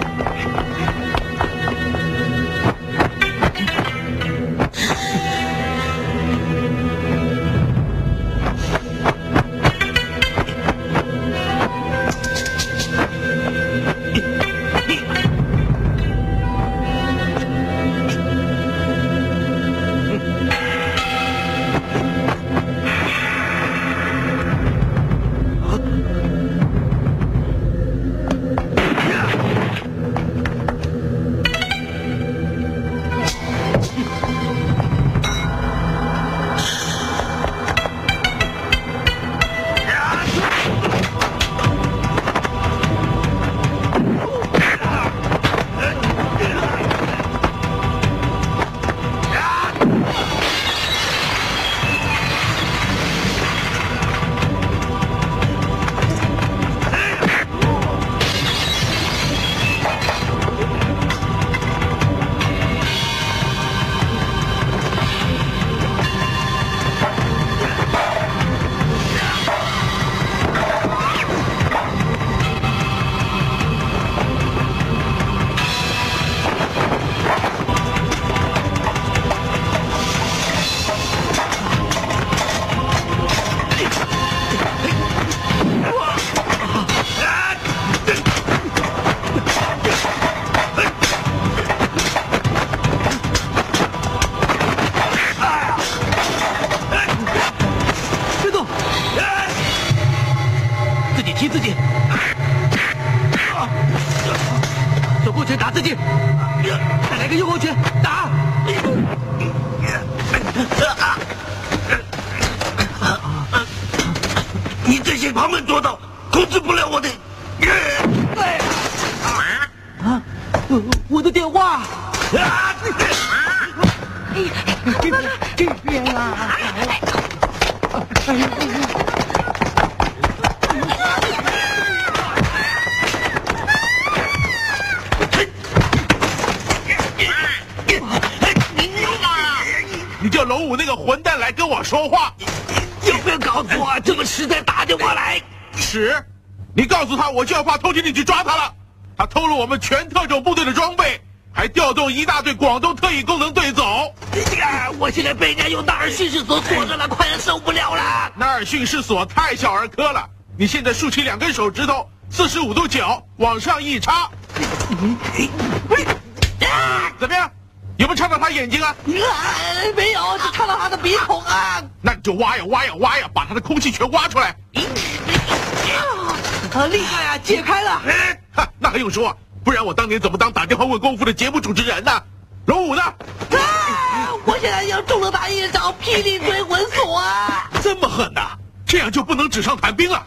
你叫龙武那个混蛋来跟我说话， 有没有搞错啊？这么迟才打电话来？ 是，你告诉他，我就要发通缉令去抓他了。他偷了我们全特种部队的装备，还调动一大队广东特异功能队走。 啊！我现在被人家用纳尔逊式锁锁着了，快要受不了了。 纳尔逊式锁太小儿科了，你现在竖起两根手指头，四十五度角往上一插，怎么样？有没有插到他眼睛啊？ 啊，没有，只插到他的鼻孔啊。 那你就挖呀挖呀挖呀，把他的空气全挖出来。 啊，厉害啊，解开了。 哎，哈，那还用说？不然我当年怎么当打电话问功夫的节目主持人呢？龙武呢？ 啊， 我现在要中了他一招霹雳追魂锁啊！ 这么狠呐、啊？这样就不能纸上谈兵了。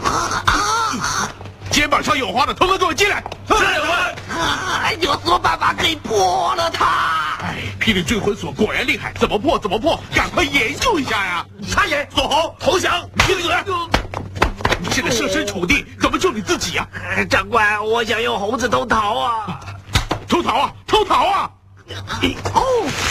肩膀上有花的，统统给我进来！是长官。 有什么办法可以破了它？ 哎，霹雳追魂锁果然厉害，怎么破怎么破，赶快研究一下呀！ 插眼，左红投降，闭嘴！ 你现在设身处地，怎么救你自己呀、 啊？长官，我想用猴子偷桃啊！ 偷桃啊！偷桃啊！哦！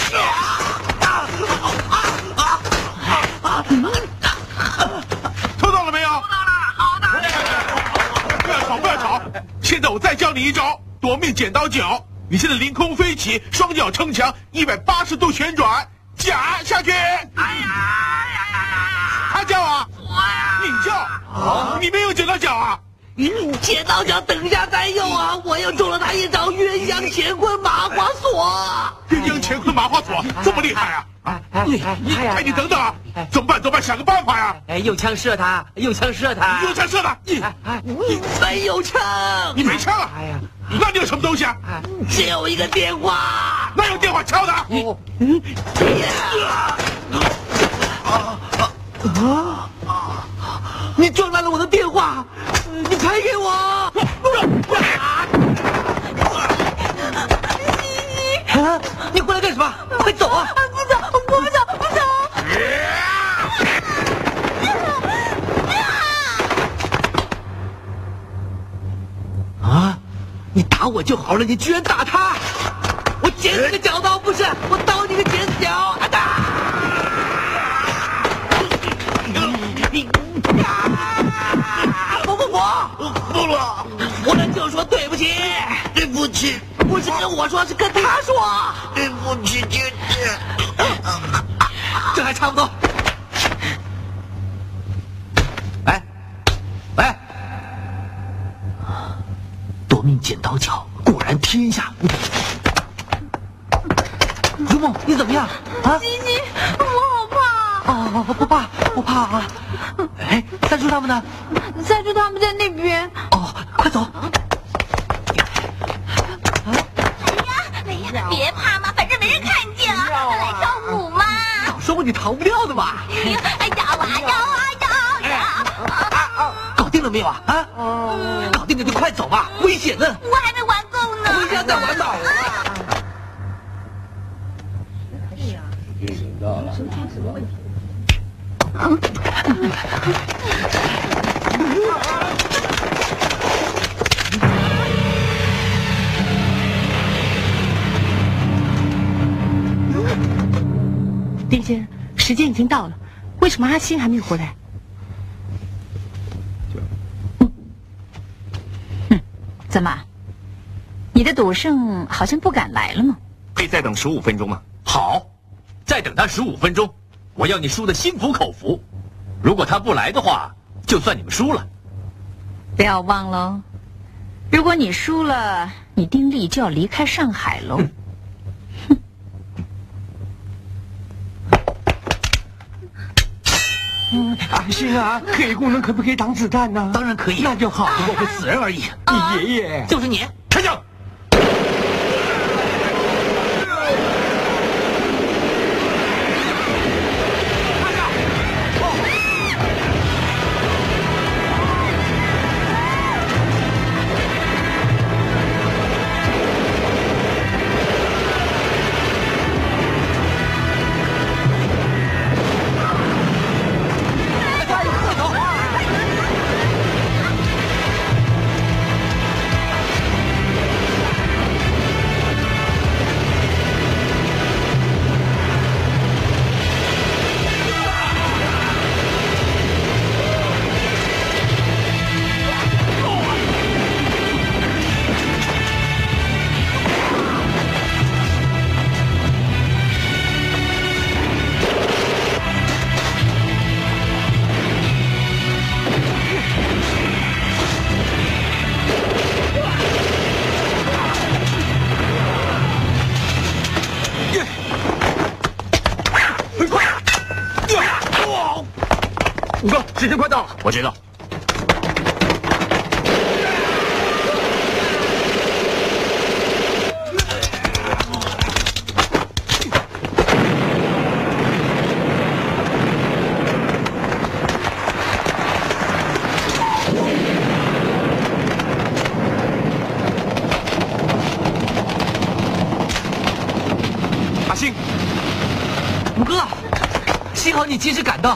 偷到了没有？ 偷到了，好的。 不要吵，不要吵！现在我再教你一招夺命剪刀脚。你现在凌空飞起，双脚撑墙，一百八十度旋转，夹下去。哎呀呀呀呀！他叫啊！ 我呀！ 你叫啊！你没有剪刀脚啊？ 嗯，剪刀脚等一下再用啊！我又中了他一招鸳鸯乾坤麻花锁。 鸳鸯乾坤麻花锁这么厉害啊！啊，你你哎，你等等啊！怎么办？怎么办？想个办法呀！ 哎，用枪射他，用枪射他， 用枪射他！你你没有枪， 你没枪啊？哎呀，那你有什么东西啊？ 只有一个电话。 那用电话敲他。 嗯呀！啊啊啊！你撞烂了我的电话，你赔给我！啊！你回来干什么？快走啊！ 不走，我不走，不走！ 啊！你打我就好了，你居然打他！我剪你个脚刀不是，我刀你个剪脚！啊哒！不不不，不了！我们就说对不起，对不起，不是跟我说，是跟他说。对不起，姐姐。这还差不多。喂，喂，夺命剪刀脚，果然天下无敌。如梦，你怎么样？啊？ 吉吉，我好怕。 哦，不怕，不怕啊。哎，三叔他们呢？ 三叔他们在那边。 哦，快走。 哎呀，别怕嘛，反正没人看见啊，来跳舞嘛。 早说过你逃不掉的嘛。 哎呀哇呀哇呀！ 搞定了没有啊？啊？搞定了就快走吧，危险呢。 我还没玩够呢。 回家再玩吧。 丁先生，时间已经到了，为什么阿星还没有回来？ 嗯，怎么？你的赌圣好像不敢来了吗？ 可以再等十五分钟吗？ 好，再等他十五分钟，我要你输得心服口服。如果他不来的话，就算你们输了。 不要忘了，如果你输了，你丁力就要离开上海喽。 嗯，阿星啊，黑姑娘可不可以挡子弹呢？ 当然可以， 那就好。 我会死人而已。 你爷爷就是你， 开枪！五哥，时间快到了。 我知道。 五哥，幸好你及时赶到。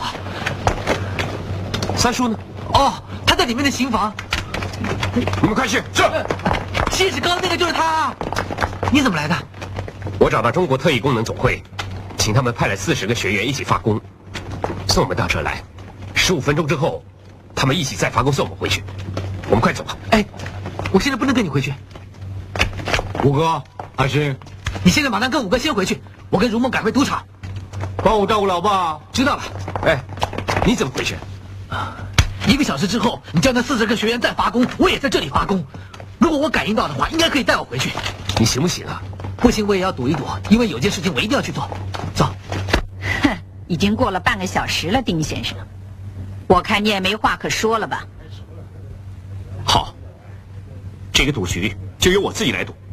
三叔呢？ 哦，他在里面的刑房。 你们快去！是。 七十高那个就是他。你怎么来的？ 我找到中国特异功能总会，请他们派来四十个学员一起发功，送我们到这儿来。十五分钟之后，他们一起再发功送我们回去。我们快走吧。 哎，我现在不能跟你回去。 五哥，阿星， 你现在马上跟五哥先回去，我跟如梦赶回赌场。 帮我照顾老爸。 知道了。 哎，你怎么回去？ 啊，一个小时之后，你叫那四十个学员再发功，我也在这里发功。如果我感应到的话，应该可以带我回去。 你行不行啊？ 不行，我也要赌一赌，因为有件事情我一定要去做。走。 哼，已经过了半个小时了，丁先生，我看你也没话可说了吧？ 好，这个赌局就由我自己来赌。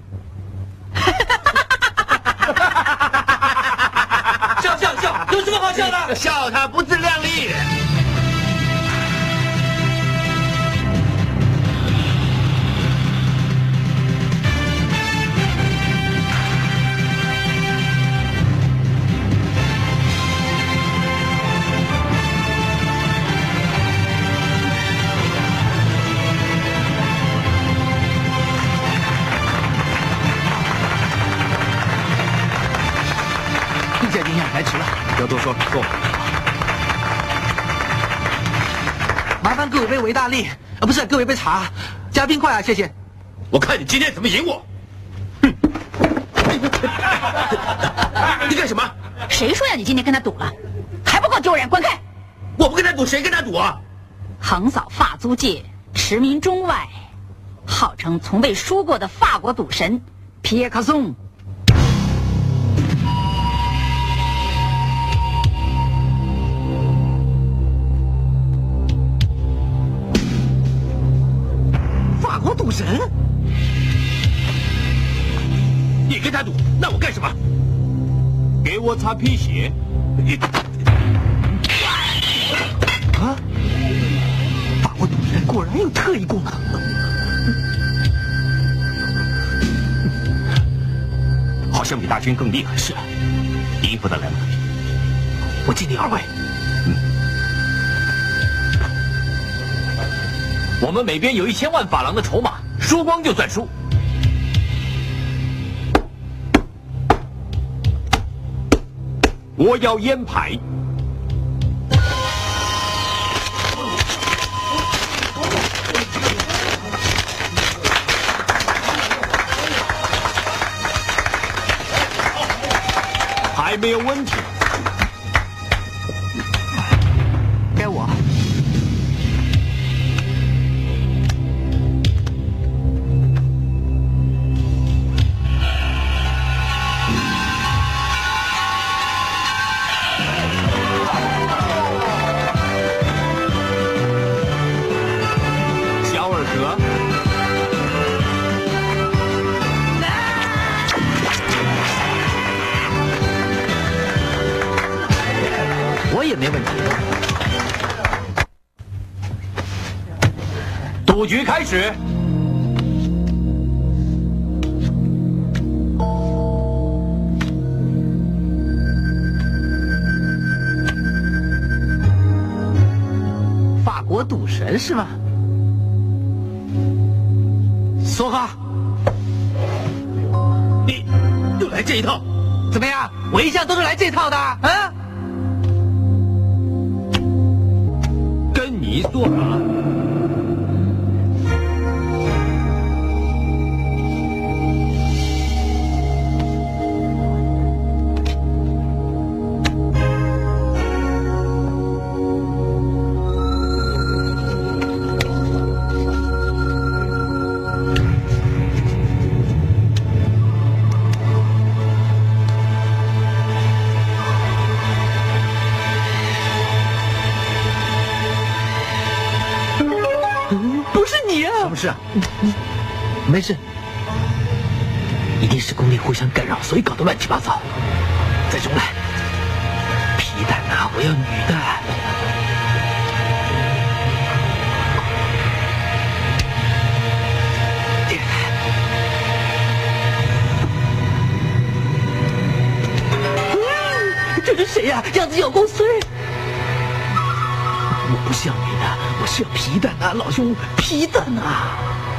笑笑笑，有什么好笑的？ 笑他不自量力。 来迟了， 不要多说，坐。 麻烦各位杯维大利，啊，不是各位杯茶，加冰块啊，谢谢。 我看你今天怎么赢我！哼！你干什么？ 谁说要你今天跟他赌了？还不够丢人，滚开！ 我不跟他赌，谁跟他赌啊？ 横扫法租界，驰名中外，号称从未输过的法国赌神皮耶卡松。 法国赌神？ 你跟他赌，那我干什么？给我擦皮鞋。你啊！法国赌神果然有特异功能。 好像比大军更厉害。 是， 应付得来吗？ 我尽力而为。 嗯。 我们每边有一千万法郎的筹码，输光就算输。 我要烟牌。还没有问题。 该我。也没问题。 赌局开始。 法国赌神是吗？梭哈， 你又来这一套？ 怎么样？我一向都是来这套的啊！ 你做啥？ 什么事啊？没事，一定是宫里互相干扰，所以搞得乱七八糟。再重来，皮蛋啊，我要女的。嗯，这就是谁呀、啊？样子有够衰。我不像你的，我是皮蛋啊，老兄，皮蛋啊！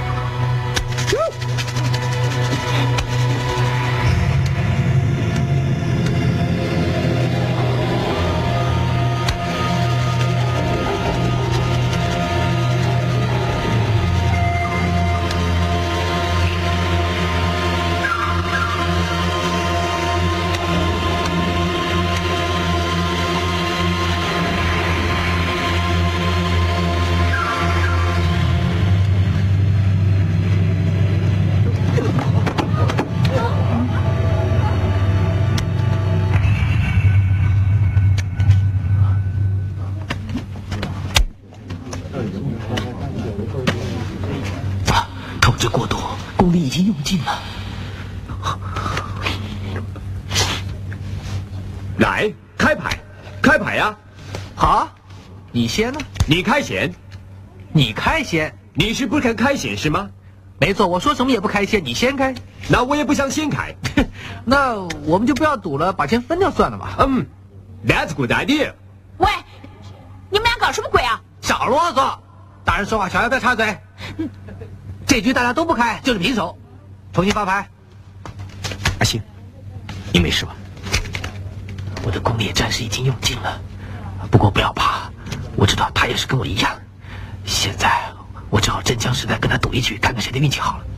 来，开牌，开牌呀！ 好，你先呢？ 你开先， 你开先， 你是不肯开先是吗？ 没错，我说什么也不开先，你先开。 那我也不想先开， 那我们就不要赌了，把钱分掉算了吧。 嗯 ，That's good idea。 喂，你们俩搞什么鬼啊？ 少啰嗦，大人说话，小孩不要插嘴。这局大家都不开，就是平手，重新发牌。 阿星，你没事吧？ 我的功力暂时已经用尽了，不过不要怕，我知道他也是跟我一样。现在我只好真枪实弹跟他赌一局，看看谁的运气好了。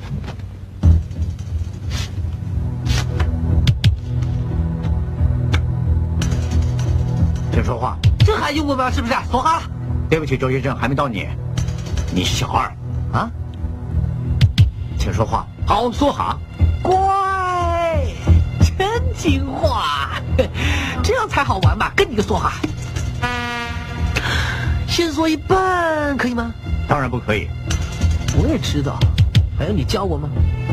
请说话。 这还用问吗？是不是？说话。 对不起，周先生，还没到你。你是小二啊？请说话。 好，说好。乖，真听话，这样才好玩嘛！跟你个说话。先说一半，可以吗？ 当然不可以。 我也知道，还要你教我吗？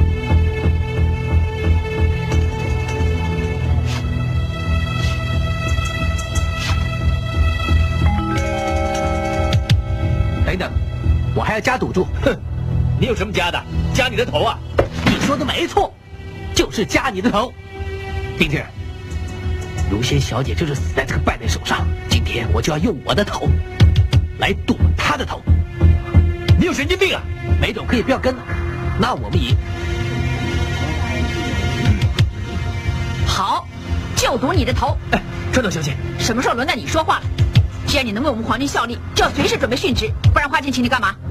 等等，我还要加赌注。 哼，你有什么加的？加你的头啊！ 你说的没错，就是加你的头。丁志，如仙小姐就是死在这个败类手上，今天我就要用我的头来赌她的头。 你有神经病啊！ 没种可以不要跟了，那我们赢。 好，就赌你的头。 哎，川岛小姐， 什么时候轮到你说话了？既然你能为我们皇军效力，就要随时准备殉职，不然花钱请你干嘛？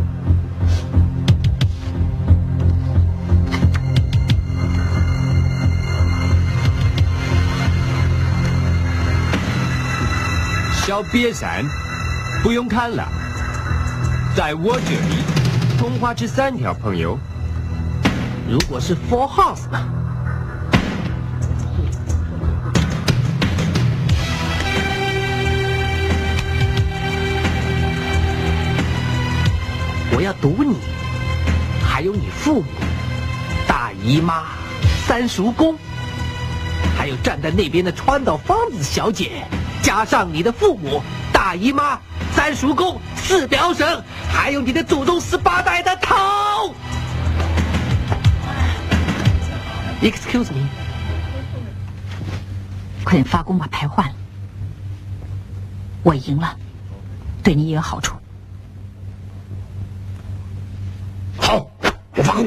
小瘪三，不用看了，在我这里，同花只三条朋友。 如果是 Four House 呢？我要赌你，还有你父母、大姨妈、三叔公，还有站在那边的川岛芳子小姐，加上你的父母、大姨妈、三叔公、四表婶，还有你的祖宗十八代的头。Excuse me， 快点发功把牌换了。我赢了，对你也有好处。 好，我发功。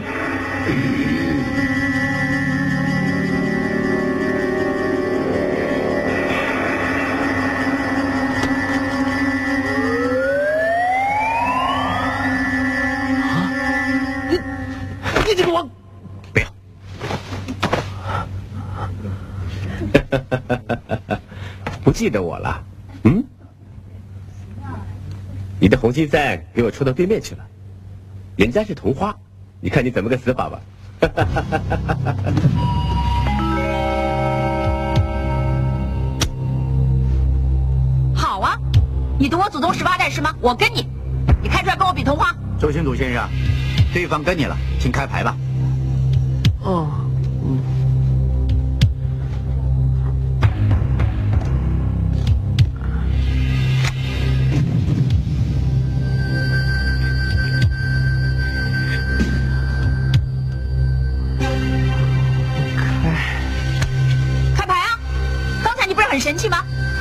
你这个王， 不要！ 不记得我了？嗯？你的红心三给我抽到对面去了。人家是同花，你看你怎么个死法吧！ 好啊，你赌我祖宗十八代是吗？我跟你，你看出来跟我比同花？ 周星祖先生，对方跟你了，请开牌吧。 哦，嗯。 很神气吗？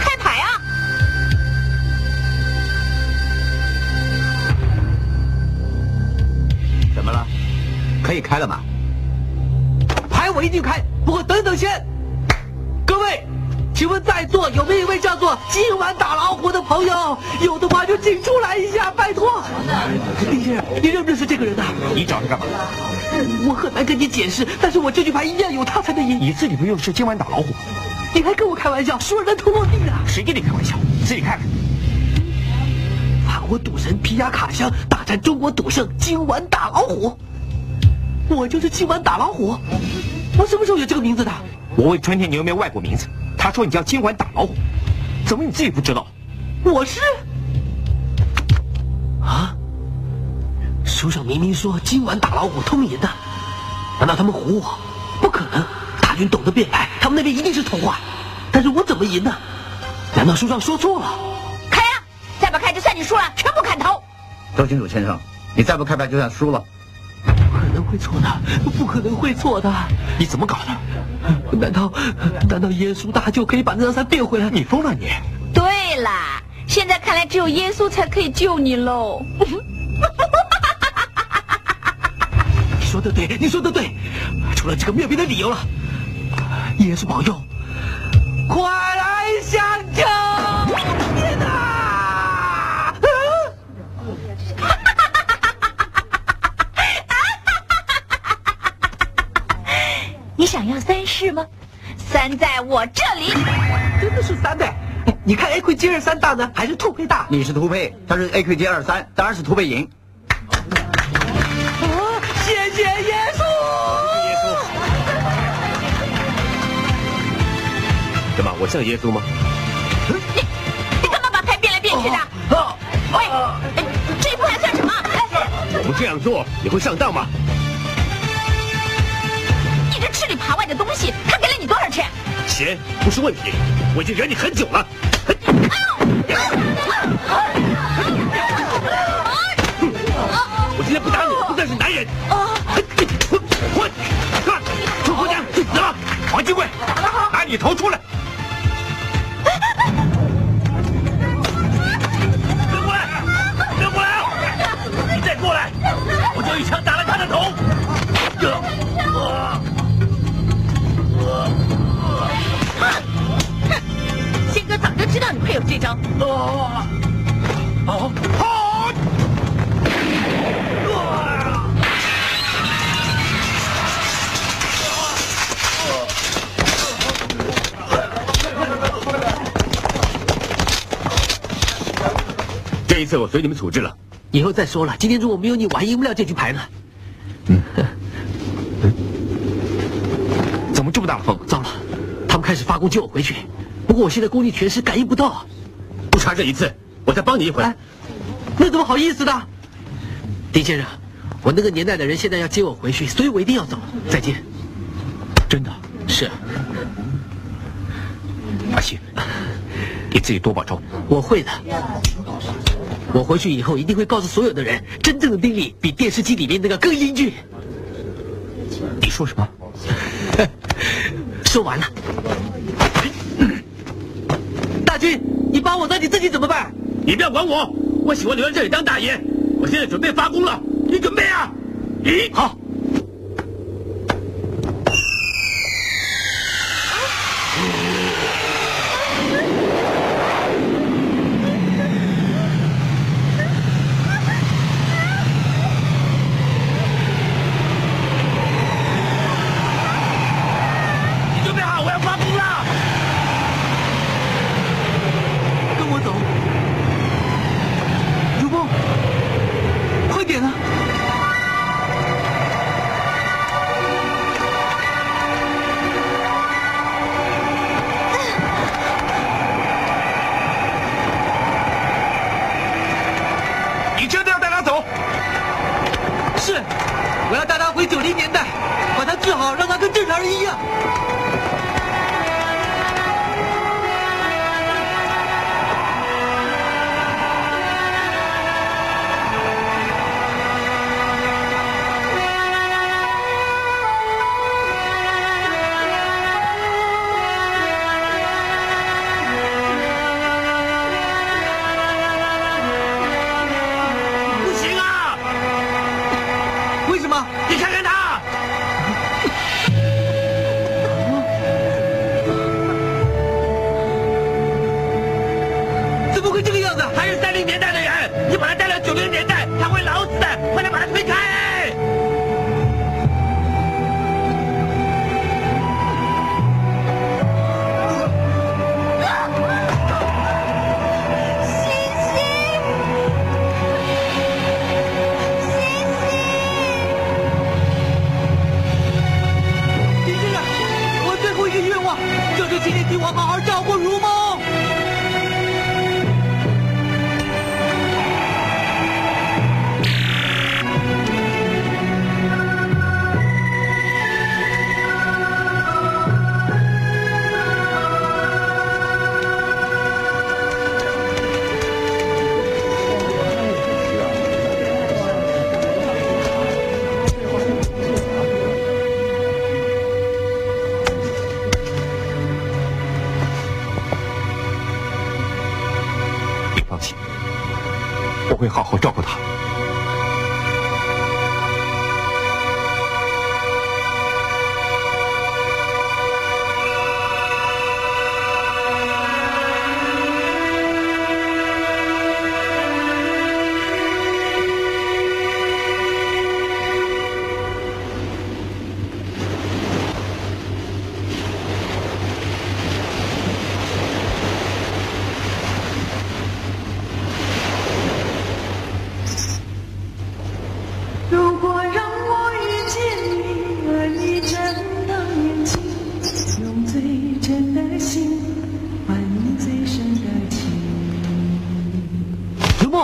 可以开了吗？ 牌我一定开，不过等等先。各位，请问在座有没有一位叫做今晚打老虎的朋友？有的话就请出来一下，拜托。丁先生，你认不认识这个人啊？ 你找他干嘛？ 我很难跟你解释，但是我这局牌一定要有他才能赢。 你自己不就是今晚打老虎？ 你还跟我开玩笑，说人头落地的。 谁跟你开玩笑？自己看看。 法国赌神皮亚卡香大战中国赌圣今晚打老虎。我就是今晚打老虎。我什么时候有这个名字的？ 我问春天你有没有外国名字，他说你叫今晚打老虎，怎么你自己不知道？ 我是啊，书上明明说今晚打老虎通赢的，难道他们唬我？不可能，大军懂得变牌，他们那边一定是童话。但是我怎么赢呢？难道书上说错了？ 开呀！再不开就算你输了，全部砍头。 周金主先生，你再不开牌就算输了。 不可能会错的，不可能会错的。 你怎么搞的？ 难道难道耶稣大救可以把那张伞变回来？ 你疯了你！ 对啦，现在看来只有耶稣才可以救你喽。 你说的对，你说的对，除了这个没有别的理由了。耶稣保佑，快来相救！天哪！ 你想要三式吗？三在我这里。 真的是三的。你看 A 亏 G 二三大呢，还是兔配大？ 你是兔配，他是 A 亏 G 二三，当然是兔配赢。 啊！谢谢耶稣！ 耶稣。怎么？我像耶稣吗？ 你你干嘛把牌变来变去的？ 哦、 喂，哎，这一步还算什么？哎， 我不这样做，你会上当吗？ 你这吃里扒外的东西，他给了你多少钱？ 钱不是问题，我已经忍你很久了。我今天不打你，不算是男人。混，看，出国家，拿黄金贵，拿你头出来。跟过来，跟过来，你再过来，我就一枪打了他的头。 仙哥早就知道你会有这招。 哦，哦，好！这一次我随你们处置了。 以后再说了，今天如果没有你，我还赢不了这局牌呢。 嗯，怎么这么大的风？ 糟了，他们开始发功救我回去。不过我现在功力全失，感应不到。 不差这一次，我再帮你一回。 哎，那怎么好意思的？丁先生，我那个年代的人现在要接我回去，所以我一定要走。再见。 真的？ 是。 阿信，你自己多保重。 我会的。我回去以后一定会告诉所有的人，真正的丁力比电视机里面那个更英俊。 你说什么？ 说完了。大军，你帮我，那你自己怎么办？ 你不要管我，我喜欢留在这里当大爷。我现在准备发功了，你准备啊？你好。 你准备好，我要发功了。 跟我走。如梦，快点啊！ 你真的要带他走？ 是，我要带他回九零年代，把他治好，让他跟正常人一样。 不行啊！ 为什么？ 你看看他。 我，就是请你替我好好照顾如梦。 我会好好照顾他。 如果让我遇见你，而你睁大眼睛，用最真的心换你最深的情。 如梦，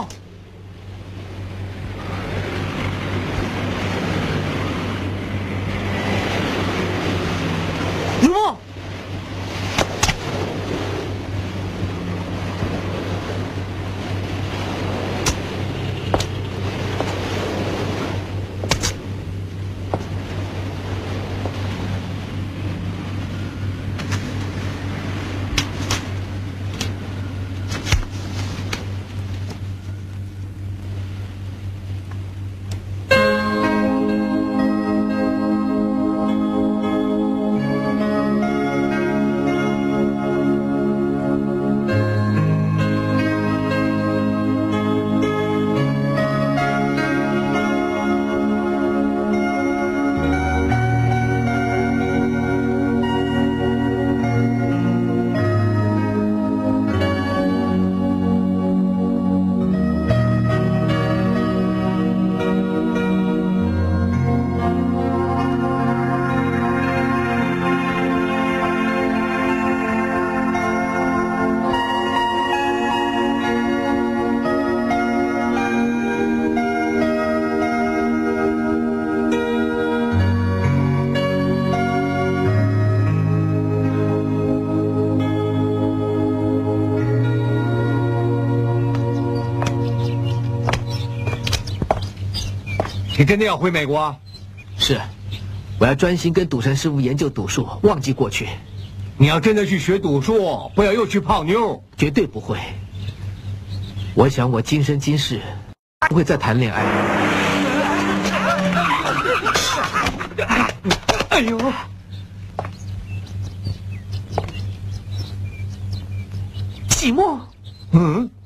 如梦。 你真的要回美国？ 是，我要专心跟赌神师傅研究赌术，忘记过去。 你要真的去学赌术，不要又去泡妞。 绝对不会。我想我今生今世不会再谈恋爱。 哎呦！ 启墨， 嗯。